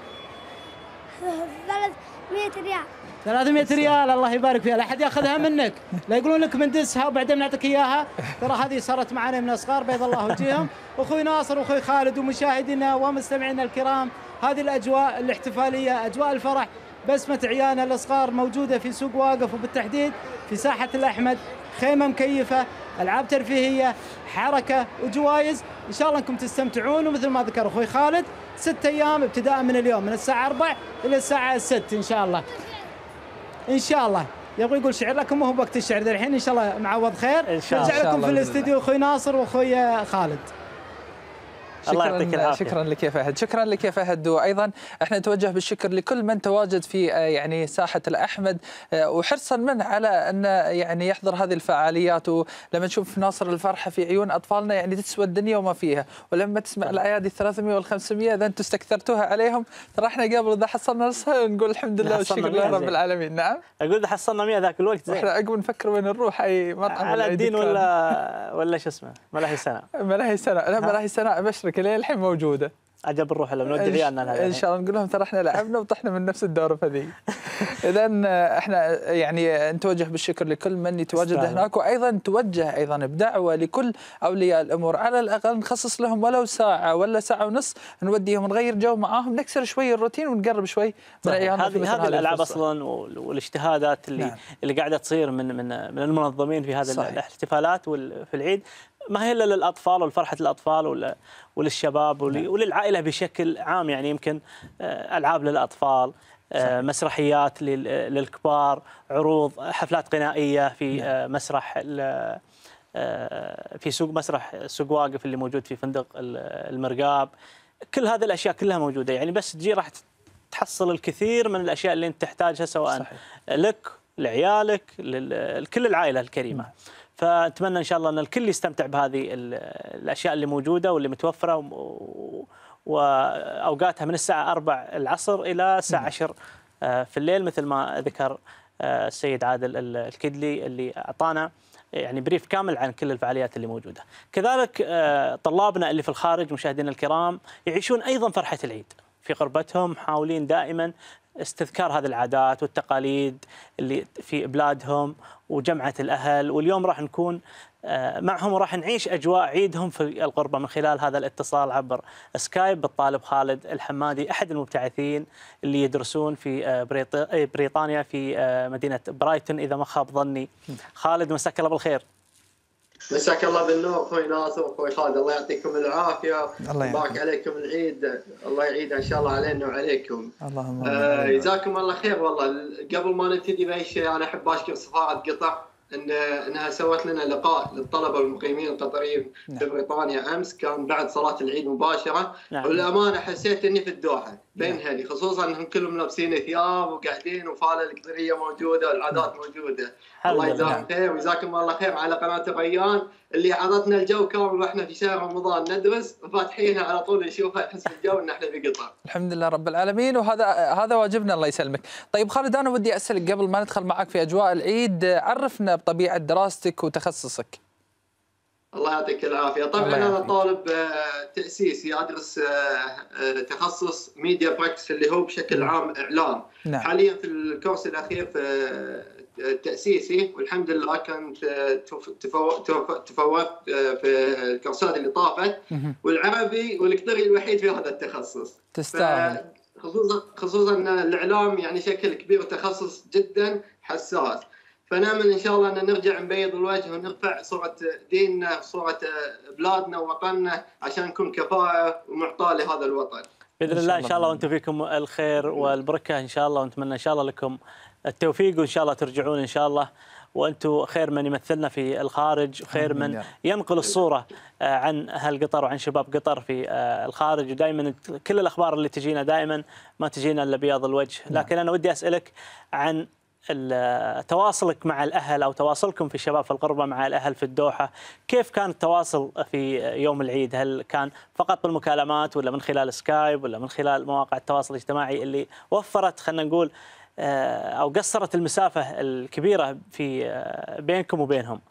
Speaker 8: 300 ريال.
Speaker 6: 300 ريال. الله يبارك فيها. لا احد ياخذها منك، لا يقولون لك بندسها وبعدين نعطيك اياها. ترى هذه صارت معنا من الصغار. بيض الله وجيههم. اخوي ناصر واخوي خالد ومشاهدينا ومستمعينا الكرام، هذه الاجواء الاحتفاليه، اجواء الفرح. بسمه عيالنا الصغار موجوده في سوق واقف، وبالتحديد في ساحه الاحمد. خيمه مكيفه، العاب ترفيهيه، حركه وجوائز. ان شاء الله انكم تستمتعون. ومثل ما ذكر اخوي خالد 6 ايام ابتداء من اليوم من الساعه 4 الى الساعه 6 ان شاء الله. ان شاء الله. يبغى يقول شعر لكم ما هو وقت الشعر ذا الحين. ان شاء الله معوض خير.
Speaker 1: ان شاء الله.
Speaker 6: نرجع لكم في الاستديو اخوي ناصر واخوي خالد.
Speaker 1: الله يعطيك العافية.
Speaker 2: شكرا لك يا فهد. شكرا لك يا فهد. وايضا احنا نتوجه بالشكر لكل من تواجد في يعني ساحه الاحمد، وحرصا منه على ان يعني يحضر هذه الفعاليات. ولما نشوف ناصر الفرحه في عيون اطفالنا يعني تسوى الدنيا وما فيها. ولما تسمع الاعياد 300 وال 500 اذا انتم استكثرتوها عليهم، ترى احنا قبل اذا حصلنا نصها نقول الحمد لله والشكر لله رب العالمين. نعم.
Speaker 1: اقول اذا حصلنا 100 ذاك الوقت زين.
Speaker 2: احنا عقب نفكر وين نروح اي مطعم
Speaker 1: على الدين ولا شو اسمه ملاهي سنة.
Speaker 2: ملاهي سنة. لا ملاهي سنة ابشرك لين الحين موجوده.
Speaker 1: عجب نروح لهم نودي عيالنا لها.
Speaker 2: ان شاء الله نقول لهم ترى احنا لعبنا وطحنا من نفس الدوره هذه. اذا احنا يعني نتوجه بالشكر لكل من يتواجد هناك، وايضا نتوجه ايضا بدعوه لكل اولياء الامور على الاقل نخصص لهم ولو ساعه ولا ساعه ونص، نوديهم نغير جو معاهم، نكسر شوي الروتين ونقرب شوي من عيالنا.
Speaker 1: هذه الالعاب اصلا والاجتهادات اللي قاعده تصير من المنظمين في هذه الاحتفالات في العيد، ما هي الا للاطفال ولفرحه الاطفال وللشباب وللعائله بشكل عام. يعني يمكن العاب للاطفال، مسرحيات للكبار، عروض، حفلات غنائيه في مسرح في مسرح سوق واقف اللي موجود في فندق المرقاب. كل هذه الاشياء كلها موجوده، يعني بس تجي راح تحصل الكثير من الاشياء اللي انت تحتاجها سواء لك لعيالك لكل العائله الكريمه. فأتمنى إن شاء الله أن الكل يستمتع بهذه الأشياء اللي موجودة واللي متوفرة، وأوقاتها من الساعة 4 العصر إلى الساعة 10 في الليل، مثل ما ذكر السيد عادل الكدلي اللي أعطانا يعني بريف كامل عن كل الفعاليات اللي موجودة. كذلك طلابنا اللي في الخارج مشاهدينا الكرام يعيشون أيضا فرحة العيد في غربتهم، محاولين دائما استذكار هذه العادات والتقاليد اللي في بلادهم وجمعة الأهل. واليوم راح نكون معهم وراح نعيش أجواء عيدهم في الغربة من خلال هذا الاتصال عبر سكايب بالطالب خالد الحمادي، أحد المبتعثين اللي يدرسون في بريطانيا في مدينة برايتون إذا ما خاب ظني. خالد مساك الله بالخير.
Speaker 9: مساك الله بالنور اخوي ناصر واخوي خالد، الله يعطيكم العافيه ويبارك عليكم العيد، الله يعيد ان شاء الله علينا وعليكم.
Speaker 2: اللهم
Speaker 9: جزاكم الله خير. والله قبل ما نبتدي باي شيء انا احب اشكر سفاره قطر انها سوت لنا لقاء للطلبه والمقيمين القطريين في بريطانيا امس، كان بعد صلاه العيد مباشره. والامانه حسيت اني في الدوحه بين اهلي، خصوصا انهم كلهم لابسين ثياب وقاعدين وفاله القطريه موجوده والعادات موجوده. الله يجزاكم خير وجزاكم الله خير على قناه الريان اللي عطتنا الجو كامل واحنا في شهر رمضان ندرس وفاتحينها على طول نشوفها نحس بالجو ان احنا في قطر.
Speaker 2: الحمد لله رب العالمين، وهذا واجبنا الله يسلمك. طيب خالد انا ودي اسالك قبل ما ندخل معك في اجواء العيد، عرفنا بطبيعه دراستك وتخصصك.
Speaker 9: الله يعطيك العافيه. طبعا انا طالب تاسيسي ادرس تخصص ميديا براكتس اللي هو بشكل عام اعلام. حاليا في الكورس الاخير في تأسيسي، والحمد لله كنت تفوقت في الكورسات اللي طافت، والعربي والقطري الوحيد في هذا التخصص.
Speaker 2: تستاهل.
Speaker 9: خصوصا ان الاعلام يعني شكل كبير وتخصص جدا حساس، فنامل ان شاء الله ان نرجع نبيض الوجه ونرفع صورة ديننا، صورة بلادنا ووطننا، عشان نكون كفاءة ومعطاء لهذا الوطن.
Speaker 1: باذن الله ان شاء الله وانتم فيكم الخير والبركه ان شاء الله، ونتمنى ان شاء الله لكم التوفيق، وان شاء الله ترجعون ان شاء الله وانتم خير من يمثلنا في الخارج، وخير من ينقل الصوره عن اهل قطر وعن شباب قطر في الخارج. ودائما كل الاخبار اللي تجينا دائما ما تجينا الا بياض الوجه. لكن انا ودي اسالك عن تواصلك مع الاهل او تواصلكم في الشباب في الغربه مع الاهل في الدوحه، كيف كان التواصل في يوم العيد؟ هل كان فقط بالمكالمات ولا من خلال سكايب ولا من خلال مواقع التواصل الاجتماعي اللي وفرت خلينا نقول او قصرت المسافه الكبيره في بينكم وبينهم؟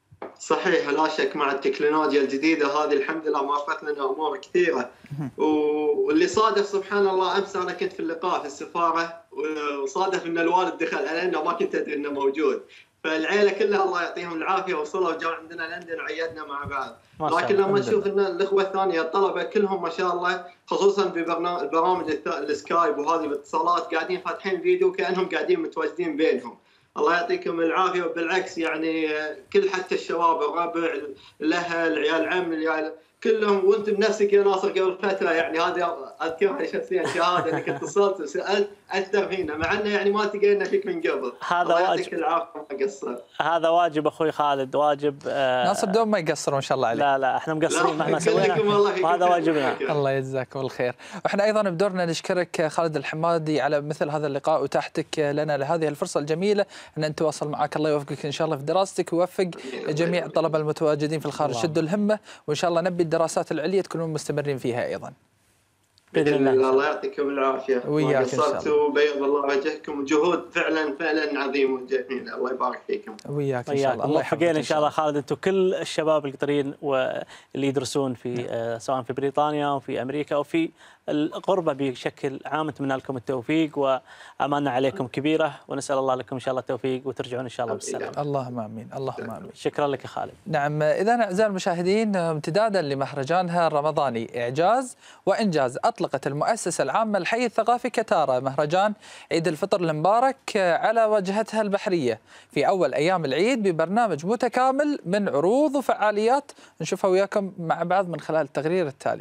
Speaker 9: صحيح، لا شك مع التكنولوجيا الجديده هذه الحمد لله وفرت لنا امور كثيره. واللي صادف سبحان الله امس انا كنت في اللقاء في السفاره، وصادف ان الوالد دخل علينا وما كنت ادري انه موجود، فالعيله كلها الله يعطيهم العافيه وصلوا وجاوا عندنا لندن وعيدنا مع بعض. لكن لما نشوف ان الاخوه الثانيه الطلبه كلهم ما شاء الله، خصوصا في البرامج السكايب وهذه الاتصالات، قاعدين فاتحين فيديو كانهم قاعدين متواجدين بينهم. الله يعطيكم العافيه. وبالعكس يعني كل حتى الشباب الربع الاهل عيال عم العيال كلهم، وانت بنفسك يا ناصر قبل فتره يعني هذه اذكرها شخصيا شهاده انك اتصلت وسالت اكثر فينا، مع انه يعني ما التقينا فيك من قبل.
Speaker 1: هذا واجب.
Speaker 9: العافيه ما قصر.
Speaker 1: هذا واجب اخوي خالد، واجب.
Speaker 2: ناصر دوم ما يقصر ما شاء الله عليه.
Speaker 1: لا احنا مقصرين مهما سوينا، وهذا واجبنا.
Speaker 2: الله يجزاكم الخير. واحنا ايضا بدورنا نشكرك خالد الحمادي على مثل هذا اللقاء وتحتك لنا لهذه الفرصه الجميله ان نتواصل معك. الله يوفقك ان شاء الله في دراستك، ويوفق جميع الطلبه المتواجدين في الخارج. شدوا الهمه وان شاء الله نبي الدراسات العليا تكونون مستمرين فيها ايضا.
Speaker 9: باذن الله. الله يعطيكم العافيه.
Speaker 2: وياك ان شاء الله.
Speaker 9: وبيض الله وجهكم، وجهود فعلا عظيمه وجميله. الله يبارك فيكم.
Speaker 2: وياك ان شاء الله.
Speaker 1: الله يحفظك ان شاء الله خالد، انتم كل الشباب القطريين واللي يدرسون في سواء في بريطانيا او في امريكا او في الغربه بشكل عام، نتمنى لكم التوفيق وامانه عليكم كبيره، ونسال الله لكم ان شاء الله التوفيق وترجعون ان شاء الله بالسلامه.
Speaker 2: اللهم امين، اللهم امين.
Speaker 1: شكرا لك يا خالد.
Speaker 2: نعم، اذا اعزائي المشاهدين، امتدادا لمهرجانها الرمضاني اعجاز وانجاز، اطلقت المؤسسه العامه للحي الثقافي كتارا مهرجان عيد الفطر المبارك على واجهتها البحريه في اول ايام العيد ببرنامج متكامل من عروض وفعاليات نشوفها وياكم مع بعض من خلال التقرير التالي.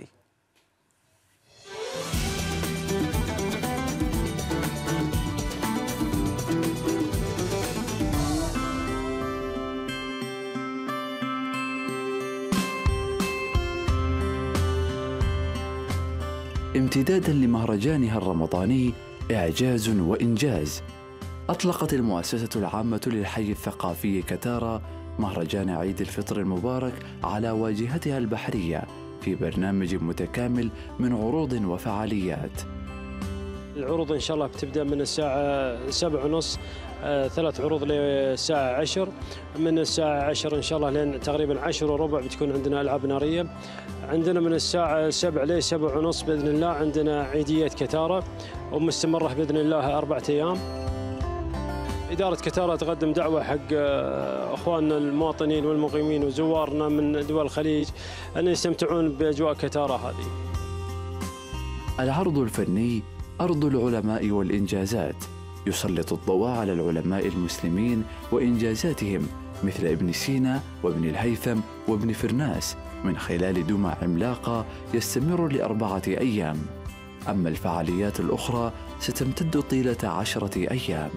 Speaker 3: امتدادا لمهرجانها الرمضاني إعجاز وإنجاز، أطلقت المؤسسة العامة للحي الثقافي كتارا مهرجان عيد الفطر المبارك على واجهتها البحرية في برنامج متكامل من عروض وفعاليات.
Speaker 10: العروض إن شاء الله بتبدأ من الساعة 7:30، 3 عروض للساعة 10، من الساعة 10 إن شاء الله لين تقريبا 10:15 بتكون عندنا ألعاب نارية. عندنا من الساعة 7 ل 7:30 بإذن الله عندنا عيدية كتارا، ومستمرة بإذن الله 4 أيام. إدارة كتارا تقدم دعوة حق أخواننا المواطنين والمقيمين وزوارنا من دول الخليج أن يستمتعون بأجواء كتارا هذه.
Speaker 3: العرض الفني أرض العلماء والإنجازات، يسلط الضوء على العلماء المسلمين وإنجازاتهم مثل ابن سينا وابن الهيثم وابن فرناس من خلال دمى عملاقة يستمر ل4 أيام. أما الفعاليات الأخرى ستمتد طيلة 10 أيام.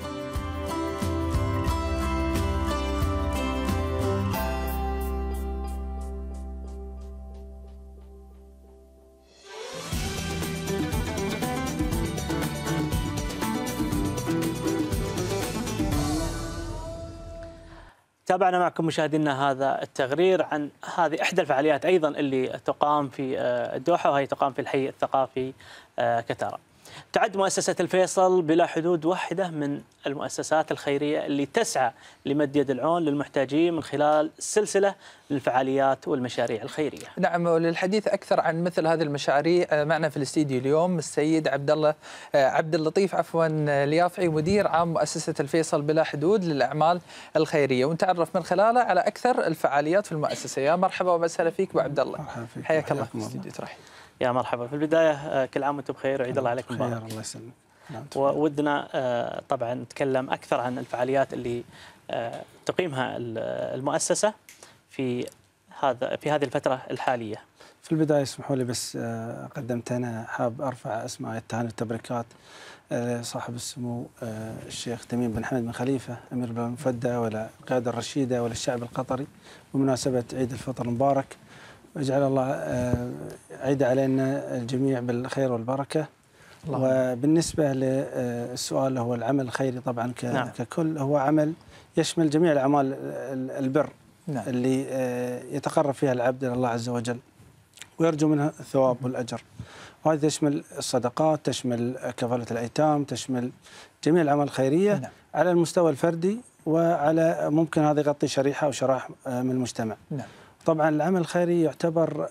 Speaker 1: تابعنا معكم مشاهدينا هذا التقرير عن هذه إحدى الفعاليات أيضا اللي تقام في الدوحة، وهي تقام في الحي الثقافي كتارا. تعد مؤسسة الفيصل بلا حدود واحدة من المؤسسات الخيرية اللي تسعى لمد يد العون للمحتاجين من خلال سلسلة للفعاليات والمشاريع الخيرية.
Speaker 2: نعم، وللحديث أكثر عن مثل هذه المشاريع معنا في الاستديو اليوم السيد عبد اللطيف اليافعي، مدير عام مؤسسة الفيصل بلا حدود للأعمال الخيرية، ونتعرف من خلاله على أكثر الفعاليات في المؤسسة. يا مرحبا ومسهلا فيك أبو عبد الله. حياك الله في الاستديو. ترحب.
Speaker 1: يا مرحبا. في البداية كل عام وانتم بخير وعيد الله عليكم مبارك.
Speaker 11: الله يسلمك.
Speaker 1: ودنا طبعا نتكلم أكثر عن الفعاليات اللي تقيمها المؤسسة في هذه الفترة الحالية.
Speaker 11: في البداية اسمحوا لي بس قدمت أنا حاب أرفع أسماء التهاني والتبريكات صاحب السمو الشيخ تميم بن حمد بن خليفة أمير البلاد المفدى والقيادة الرشيدة وللشعب القطري بمناسبة عيد الفطر المبارك، ويجعل الله عيد علينا الجميع بالخير والبركة. وبالنسبة للسؤال هو العمل الخيري طبعا ككل هو عمل يشمل جميع الأعمال البر اللي يتقرب فيها العبد إلى الله عز وجل ويرجو منها الثواب والأجر، وهذه تشمل الصدقات، تشمل كفالة الأيتام، تشمل جميع الأعمال الخيرية على المستوى الفردي، وعلى ممكن هذا يغطي شريحة أو شرائح من المجتمع. طبعا العمل الخيري يعتبر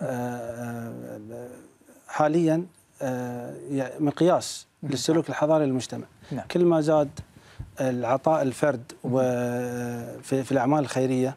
Speaker 11: حاليا مقياس للسلوك الحضاري للمجتمع. كل ما زاد العطاء الفرد في الأعمال الخيرية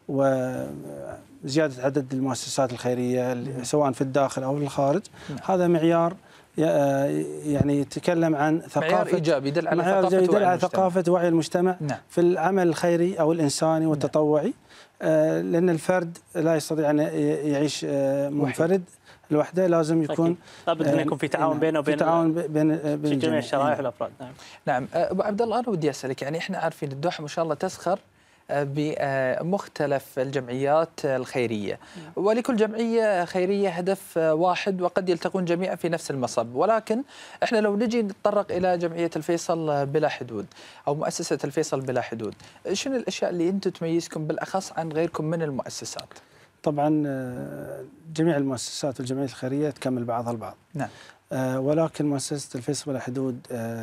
Speaker 11: وزيادة عدد المؤسسات الخيرية سواء في الداخل أو الخارج، هذا معيار يعني يتكلم عن ثقافة،
Speaker 2: معيار إيجابي يدل على
Speaker 11: ثقافة وعي المجتمع في العمل الخيري أو الإنساني والتطوعي. لأن الفرد لا يستطيع أن يعيش منفرد لوحده، لازم يكون
Speaker 1: لابد أن يكون في تعاون بينه وبين
Speaker 11: بين
Speaker 1: جميع الشرائح والأفراد.
Speaker 2: نعم أبو عبد الله، أنا ودي أسألك، يعني إحنا عارفين الدوحة ما شاء الله تزخر بمختلف الجمعيات الخيرية، ولكل جمعية خيرية هدف واحد وقد يلتقون جميعا في نفس المصب، ولكن احنا لو نجي نتطرق إلى جمعية الفيصل بلا حدود أو مؤسسة الفيصل بلا حدود، شنو الأشياء اللي أنتم تميزكم بالأخص عن غيركم من المؤسسات؟
Speaker 11: طبعا جميع المؤسسات والجمعيات الخيرية تكمل بعضها البعض.
Speaker 2: نعم.
Speaker 11: ولكن مؤسسة الفيصل بلا حدود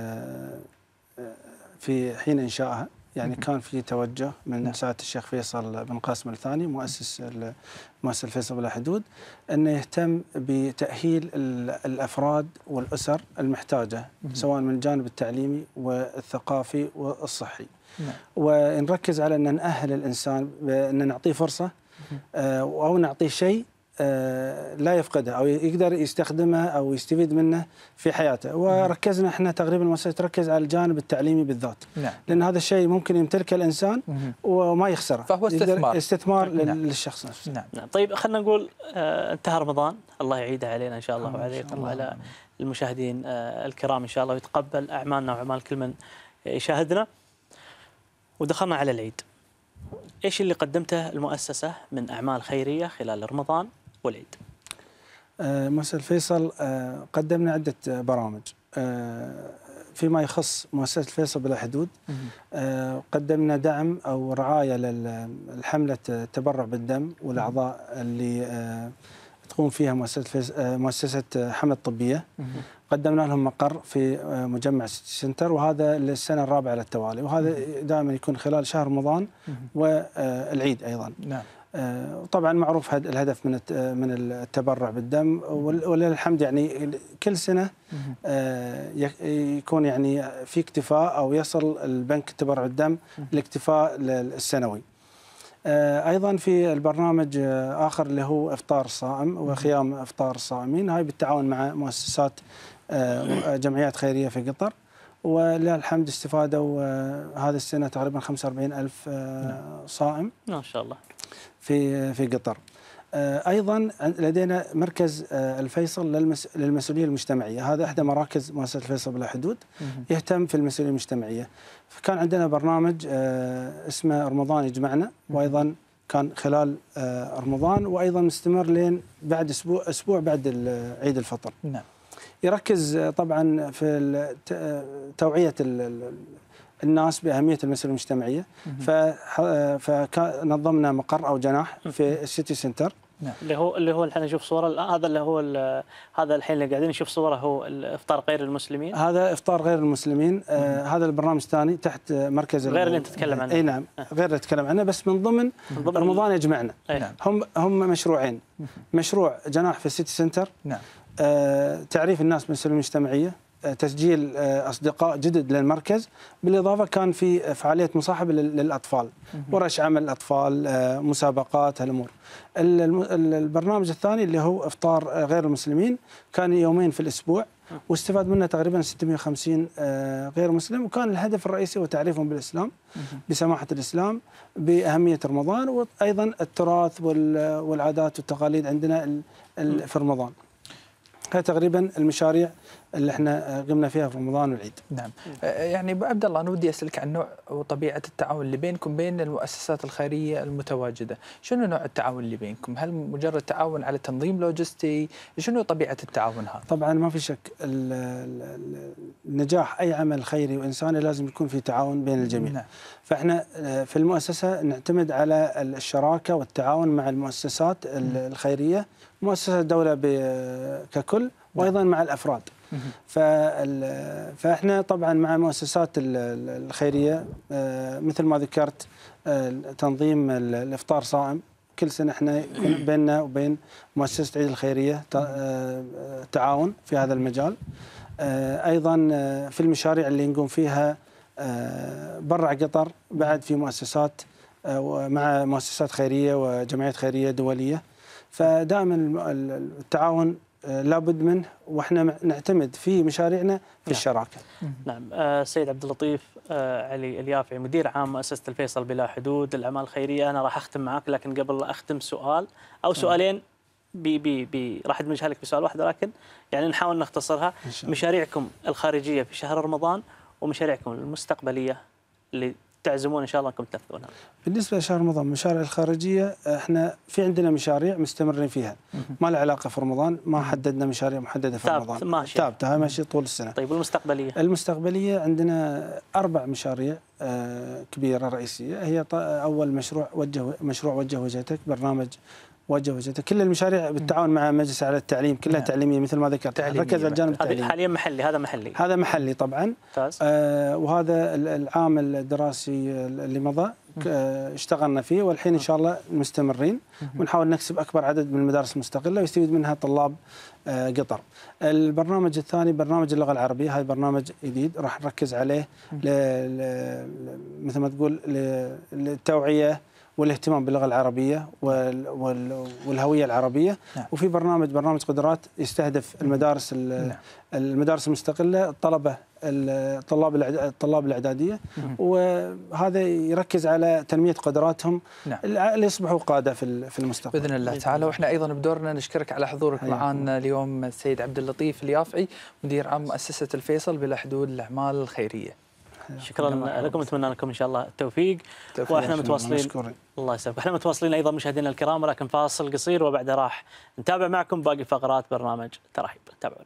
Speaker 11: في حين إنشائها يعني كان في توجه من سعادة الشيخ فيصل بن قاسم الثاني مؤسس مؤسسة الفيصل بلا حدود أنه يهتم بتأهيل الأفراد والأسر المحتاجة سواء من الجانب التعليمي والثقافي والصحي. ونركز على أن نأهل الإنسان بأن نعطيه فرصة أو نعطيه شيء لا يفقده أو يقدر يستخدمه أو يستفيد منه في حياته. وركزنا احنا تقريبا المؤسسة تركز على الجانب التعليمي بالذات. لأن هذا الشيء ممكن يمتلكه الإنسان وما يخسره،
Speaker 2: فهو
Speaker 11: استثمار للشخص نفسه.
Speaker 1: نعم. طيب خلينا نقول انتهى رمضان، الله يعيده علينا إن شاء الله وعليكم وعلى المشاهدين الكرام إن شاء الله، ويتقبل أعمالنا وأعمال كل من يشاهدنا. ودخلنا على العيد، إيش اللي قدمته المؤسسة من أعمال خيرية خلال رمضان والعيد؟
Speaker 11: مؤسسة الفيصل قدمنا عدة برامج فيما يخص مؤسسة الفيصل بلا حدود. قدمنا دعم أو رعاية للحملة التبرع بالدم والأعضاء اللي تقوم فيها مؤسسة حملة طبية. قدمنا لهم مقر في مجمع سيتي سنتر، وهذا للسنة الرابعة على التوالي، وهذا دائما يكون خلال شهر رمضان والعيد أيضا.
Speaker 2: نعم.
Speaker 11: طبعا معروف الهدف من التبرع بالدم، ولله الحمد يعني كل سنة يكون يعني في اكتفاء أو يصل البنك التبرع الدم الاكتفاء السنوي. أيضا في البرنامج آخر اللي هو إفطار الصائم وخيام إفطار الصائمين، هاي بالتعاون مع مؤسسات جمعيات خيرية في قطر. ولله الحمد استفادوا هذه السنة تقريبا 45,000 صائم
Speaker 1: ما شاء الله
Speaker 11: في قطر. أيضا لدينا مركز الفيصل للمسؤولية المجتمعية، هذا إحدى مراكز مؤسسة الفيصل بلا حدود يهتم في المسؤولية المجتمعية. فكان عندنا برنامج اسمه رمضان يجمعنا، وأيضا كان خلال رمضان، وأيضا مستمر لين بعد أسبوع بعد عيد الفطر.
Speaker 2: نعم.
Speaker 11: يركز طبعا في توعية الناس بأهمية المسؤولية المجتمعية. فنظمنا مقر أو جناح في السيتي سنتر.
Speaker 1: نعم. اللي هو الحين نشوف صوره الآن، هذا اللي هو هذا الحين اللي قاعدين نشوف صوره هو الافطار غير المسلمين.
Speaker 11: هذا افطار غير المسلمين. هذا البرنامج الثاني تحت مركز
Speaker 1: غير اللي انت تتكلم عنه.
Speaker 11: اي نعم، غير اللي تتكلم عنه، بس من ضمن رمضان يجمعنا.
Speaker 1: نعم.
Speaker 11: هم مشروعين. مشروع جناح في السيتي سنتر.
Speaker 2: نعم.
Speaker 11: تعريف الناس بالمسؤولية المجتمعية، تسجيل أصدقاء جدد للمركز، بالإضافة كان في فعالية مصاحبة للأطفال، ورش عمل الأطفال، مسابقات، هالأمور. البرنامج الثاني اللي هو إفطار غير المسلمين كان يومين في الأسبوع، واستفاد منه تقريبا 650 غير مسلم، وكان الهدف الرئيسي هو تعريفهم بالإسلام، بسماحة الإسلام، بأهمية رمضان، وأيضا التراث والعادات والتقاليد عندنا في رمضان. هذه تقريبا المشاريع اللي احنا قمنا فيها في رمضان والعيد.
Speaker 2: نعم. يعني ابو عبد الله، انا ودي اسالك عن نوع وطبيعه التعاون اللي بينكم بين المؤسسات الخيريه المتواجده، شنو نوع التعاون اللي بينكم؟ هل مجرد تعاون على تنظيم لوجستي؟ شنو طبيعه التعاون هذا؟
Speaker 11: طبعا ما في شك نجاح اي عمل خيري وانساني لازم يكون في تعاون بين الجميع.
Speaker 2: نعم.
Speaker 11: فاحنا في المؤسسه نعتمد على الشراكه والتعاون مع المؤسسات الخيريه، مؤسسات الدوله ككل، وايضا مع الافراد. فاحنا طبعا مع المؤسسات الخيريه مثل ما ذكرت تنظيم الافطار صائم، كل سنه احنا بيننا وبين مؤسسه عيد الخيريه تعاون في هذا المجال. ايضا في المشاريع اللي نقوم فيها برع قطر بعد في مؤسسات مع مؤسسات خيريه وجمعيات خيريه دوليه، فدائما التعاون لابد منه، واحنا نعتمد في مشاريعنا في الشراكه.
Speaker 1: نعم. السيد عبد اللطيف علي اليافعي، مدير عام مؤسسه الفيصل بلا حدود للاعمال الخيريه، انا راح اختم معك، لكن قبل لا اختم سؤال او سؤالين راح ادمجها لك بسؤال واحد، ولكن يعني نحاول نختصرها. مشاريعكم الخارجيه في شهر رمضان ومشاريعكم المستقبليه اللي تعزمون ان شاء الله انكم تنفذونها.
Speaker 11: بالنسبه لشهر رمضان، المشاريع الخارجيه احنا في عندنا مشاريع مستمرين فيها، ما لها علاقه في رمضان، ما حددنا مشاريع محدده في رمضان، ثابته ماشي طول السنه.
Speaker 1: طيب والمستقبليه؟
Speaker 11: المستقبليه عندنا 4 مشاريع كبيره رئيسيه. هي اول مشروع وجه وجهتك، برنامج وجه وجهتك، كل المشاريع بالتعاون مع مجلس على التعليم، كلها تعليميه مثل ما ذكرت، ركز على الجانب التعليمي.
Speaker 1: حاليا محلي، هذا محلي
Speaker 11: طبعا. وهذا العام الدراسي اللي مضى اشتغلنا فيه، والحين ان شاء الله مستمرين، ونحاول نكسب اكبر عدد من المدارس المستقله ويستفيد منها طلاب قطر. البرنامج الثاني برنامج اللغه العربيه، هذا برنامج جديد راح نركز عليه مثل ما تقول للتوعيه والاهتمام باللغه العربيه والهويه العربيه. وفي برنامج قدرات يستهدف المدارس المستقله، الطلاب الاعداديه، وهذا يركز على تنميه قدراتهم ليصبحوا قاده في المستقبل
Speaker 2: باذن الله تعالى. واحنا ايضا بدورنا نشكرك على حضورك معنا اليوم السيد عبد اللطيف اليافعي، مدير عام مؤسسه الفيصل بلا حدود للاعمال الخيريه.
Speaker 1: شكرا لكم، اتمنى لكم ان شاء الله التوفيق. واحنا متواصلين، الله يسلمك، احنا متواصلين ايضا مشاهدينا الكرام، ولكن فاصل قصير وبعده راح نتابع معكم باقي فقرات برنامج ترحيب. تابعونا.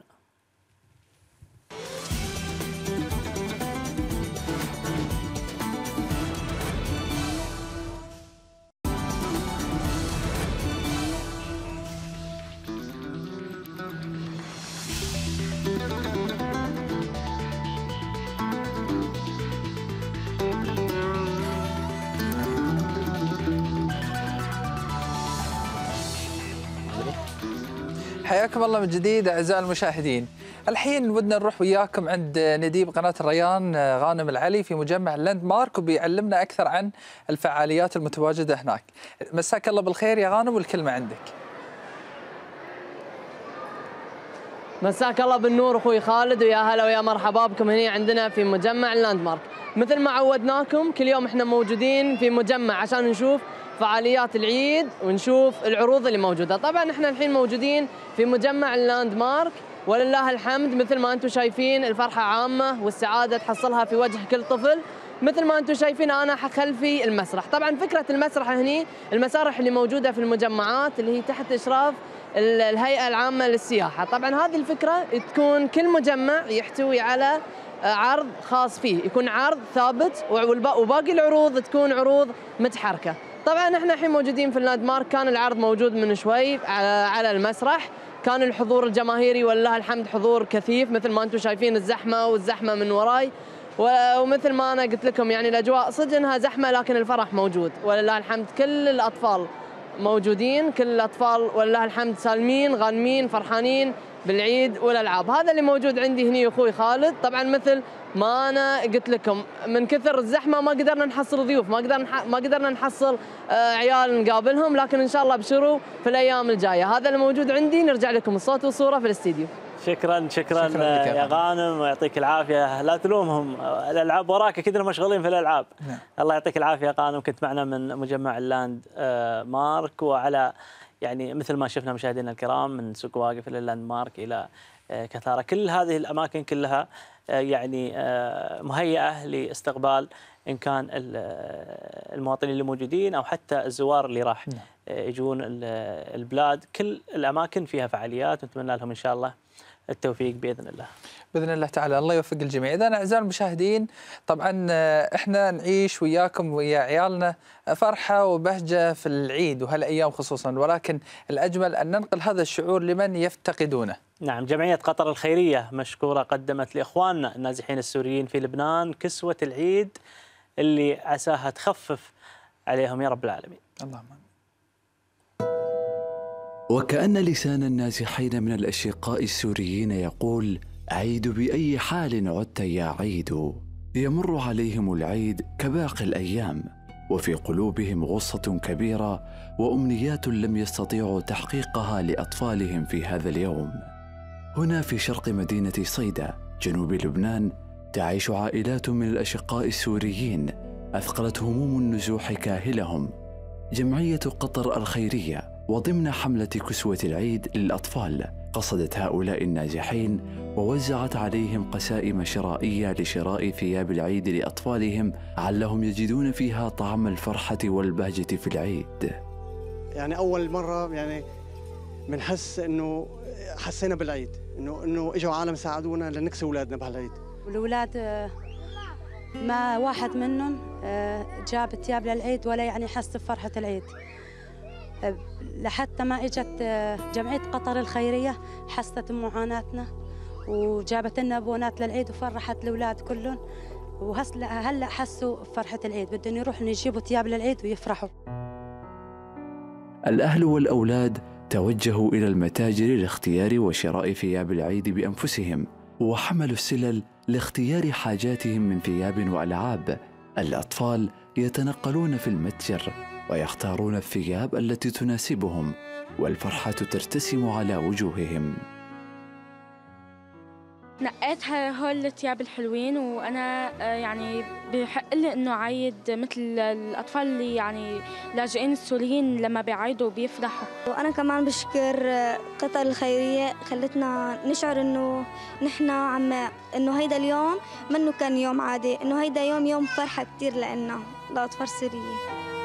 Speaker 2: حياكم الله من جديد اعزائي المشاهدين. الحين ودنا نروح وياكم عند نديب قناه الريان غانم العلي في مجمع اللاند مارك، وبيعلمنا اكثر عن الفعاليات المتواجده هناك. مساك الله بالخير يا غانم، والكلمه عندك.
Speaker 12: مساك الله بالنور اخوي خالد، ويا هلا ويا مرحبا بكم هنا عندنا في مجمع اللاند مارك. مثل ما عودناكم كل يوم احنا موجودين في مجمع عشان نشوف فعاليات العيد ونشوف العروض اللي موجوده. طبعا احنا الحين موجودين في مجمع اللاند مارك، ولله الحمد مثل ما انتم شايفين الفرحه عامه والسعاده تحصلها في وجه كل طفل. مثل ما انتم شايفين انا خلفي المسرح. طبعا فكره المسرح هني المسارح اللي موجوده في المجمعات اللي هي تحت اشراف الهيئه العامه للسياحه. طبعا هذه الفكره تكون كل مجمع يحتوي على عرض خاص فيه، يكون عرض ثابت وباقي العروض تكون عروض متحركه. طبعا احنا الحين موجودين في اللاند مارك، كان العرض موجود من شوي على المسرح، كان الحضور الجماهيري ولله الحمد حضور كثيف مثل ما انتم شايفين الزحمه من وراي. ومثل ما انا قلت لكم يعني الاجواء صدق انها زحمه لكن الفرح موجود ولله الحمد. كل الاطفال موجودين، كل الاطفال ولله الحمد سالمين غانمين فرحانين بالعيد والالعاب. هذا اللي موجود عندي هنا اخوي خالد. طبعا مثل ما انا قلت لكم من كثر الزحمه ما قدرنا نحصل ضيوف، ما قدرنا نحصل عيال نقابلهم، لكن ان شاء الله ابشروا في الايام الجايه. هذا اللي موجود عندي، نرجع لكم الصوت والصوره في الاستديو.
Speaker 1: شكرا يا غانم ويعطيك العافيه. لا تلومهم، الالعاب وراك اكيد انهم مشغولين في الالعاب. الله يعطيك العافيه يا غانم. كنت معنا من مجمع اللاند مارك، وعلى يعني مثل ما شفنا مشاهدينا الكرام من سوق واقف الى اللاند مارك الى كثاره، كل هذه الاماكن كلها يعني مهيئه لاستقبال ان كان المواطنين اللي موجودين او حتى الزوار اللي راح يجون البلاد. كل الاماكن فيها فعاليات، ونتمنى لهم ان شاء الله التوفيق باذن الله.
Speaker 2: باذن الله تعالى، الله يوفق الجميع. اذا اعزائي المشاهدين طبعا احنا نعيش وياكم ويا عيالنا فرحه وبهجه في العيد وهالايام خصوصا، ولكن الاجمل ان ننقل هذا الشعور لمن يفتقدونه.
Speaker 1: نعم، جمعيه قطر الخيريه مشكوره قدمت لاخواننا النازحين السوريين في لبنان كسوه العيد اللي عساها تخفف عليهم يا رب العالمين.
Speaker 2: اللهم
Speaker 3: وكأن لسان النازحين من الأشقاء السوريين يقول: عيد بأي حال عدت يا عيد. يمر عليهم العيد كباقي الأيام، وفي قلوبهم غصة كبيرة وأمنيات لم يستطيعوا تحقيقها لأطفالهم في هذا اليوم. هنا في شرق مدينة صيدا جنوب لبنان تعيش عائلات من الأشقاء السوريين أثقلت هموم النزوح كاهلهم. جمعية قطر الخيرية وضمن حملة كسوة العيد للأطفال قصدت هؤلاء النازحين ووزعت عليهم قسائم شرائية لشراء ثياب العيد لأطفالهم علهم يجدون فيها طعم الفرحة والبهجة في العيد.
Speaker 13: يعني أول مرة يعني بنحس إنه حسينا بالعيد، إنه إجوا عالم ساعدونا لنكسي أولادنا بهالعيد.
Speaker 14: والأولاد ما واحد منهم جاب ثياب للعيد ولا يعني حس بفرحة العيد، لحتى ما اجت جمعية قطر الخيرية حست بمعاناتنا وجابت لنا بونات للعيد وفرحت الاولاد كلهم، وهلا حسوا بفرحة العيد، بدهم يروحوا يجيبوا ثياب للعيد ويفرحوا.
Speaker 3: الأهل والأولاد توجهوا إلى المتاجر لاختيار وشراء ثياب العيد بأنفسهم، وحملوا السلل لاختيار حاجاتهم من ثياب وألعاب. الأطفال يتنقلون في المتجر ويختارون الثياب التي تناسبهم، والفرحة ترتسم على وجوههم.
Speaker 15: نقيت هول الثياب الحلوين، وانا يعني بحق لي انه عيد مثل الاطفال اللي يعني لاجئين السوريين لما بيعيدوا بيفرحوا.
Speaker 8: وانا كمان بشكر قطر الخيريه خلتنا نشعر انه نحن انه هيدا اليوم منه كان يوم عادي، انه هيدا يوم فرحه كثير لنا لاطفال سوريين.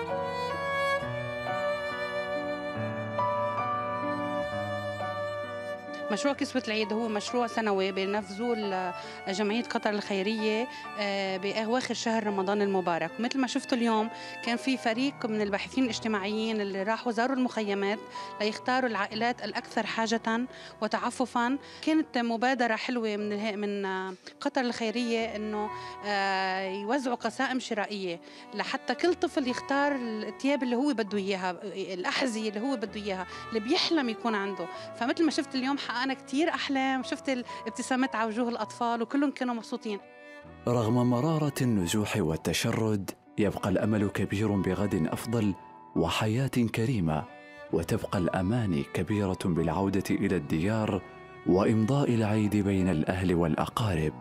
Speaker 16: مشروع كسوة العيد هو مشروع سنوي بنفذه جمعية قطر الخيرية بأواخر شهر رمضان المبارك. مثل ما شفتوا اليوم كان في فريق من الباحثين الاجتماعيين اللي راحوا زاروا المخيمات ليختاروا العائلات الأكثر حاجة وتعففا. كانت مبادرة حلوة من قطر الخيرية إنه يوزعوا قسائم شرائية لحتى كل طفل يختار الثياب اللي هو بده إياها، الأحذية اللي هو بده إياها، اللي بيحلم يكون عنده. فمثل ما شفت اليوم أنا كتير أحلام، شفت الابتسامات على وجوه الأطفال وكلهم كانوا مبسوطين.
Speaker 3: رغم مرارة النزوح والتشرد يبقى الأمل كبير بغد أفضل وحياة كريمة، وتبقى الأماني كبيرة بالعودة إلى الديار وإمضاء العيد بين الأهل والأقارب.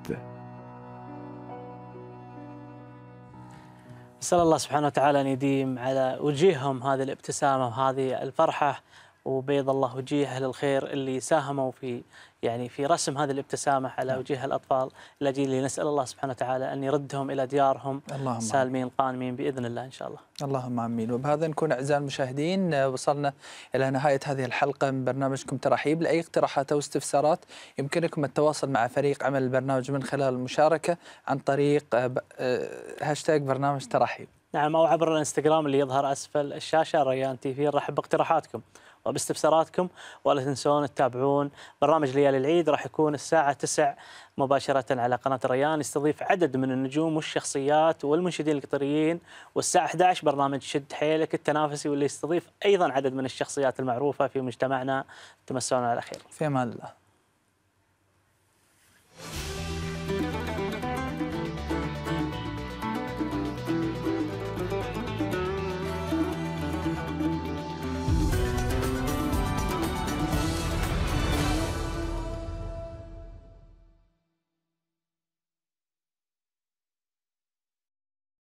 Speaker 1: نسأل الله سبحانه وتعالى أن يديم على وجيههم هذه الابتسامة وهذه الفرحة، وبيض الله وجيه أهل الخير اللي ساهموا في رسم هذه الابتسامة على وجيه الأطفال الأجيال. نسأل الله سبحانه وتعالى أن يردهم إلى ديارهم سالمين قانمين بإذن الله إن شاء الله.
Speaker 2: اللهم آمين. وبهذا نكون أعزائي المشاهدين وصلنا إلى نهاية هذه الحلقة من برنامجكم ترحيب. لأي اقتراحات أو استفسارات يمكنكم التواصل مع فريق عمل البرنامج من خلال المشاركة عن طريق هاشتاج برنامج ترحيب.
Speaker 1: نعم، أو عبر الانستغرام اللي يظهر أسفل الشاشة ريان تي في. نرحب باقتراحاتكم وباستفساراتكم، ولا تنسون تتابعون برنامج ليالي العيد. راح يكون الساعة 9 مباشرة على قناة ريان، يستضيف عدد من النجوم والشخصيات والمنشدين القطريين. والساعة 11 برنامج شد حيلك التنافسي، واللي يستضيف أيضا عدد من الشخصيات المعروفة في مجتمعنا. تمسونا على خير.
Speaker 2: في أمان الله.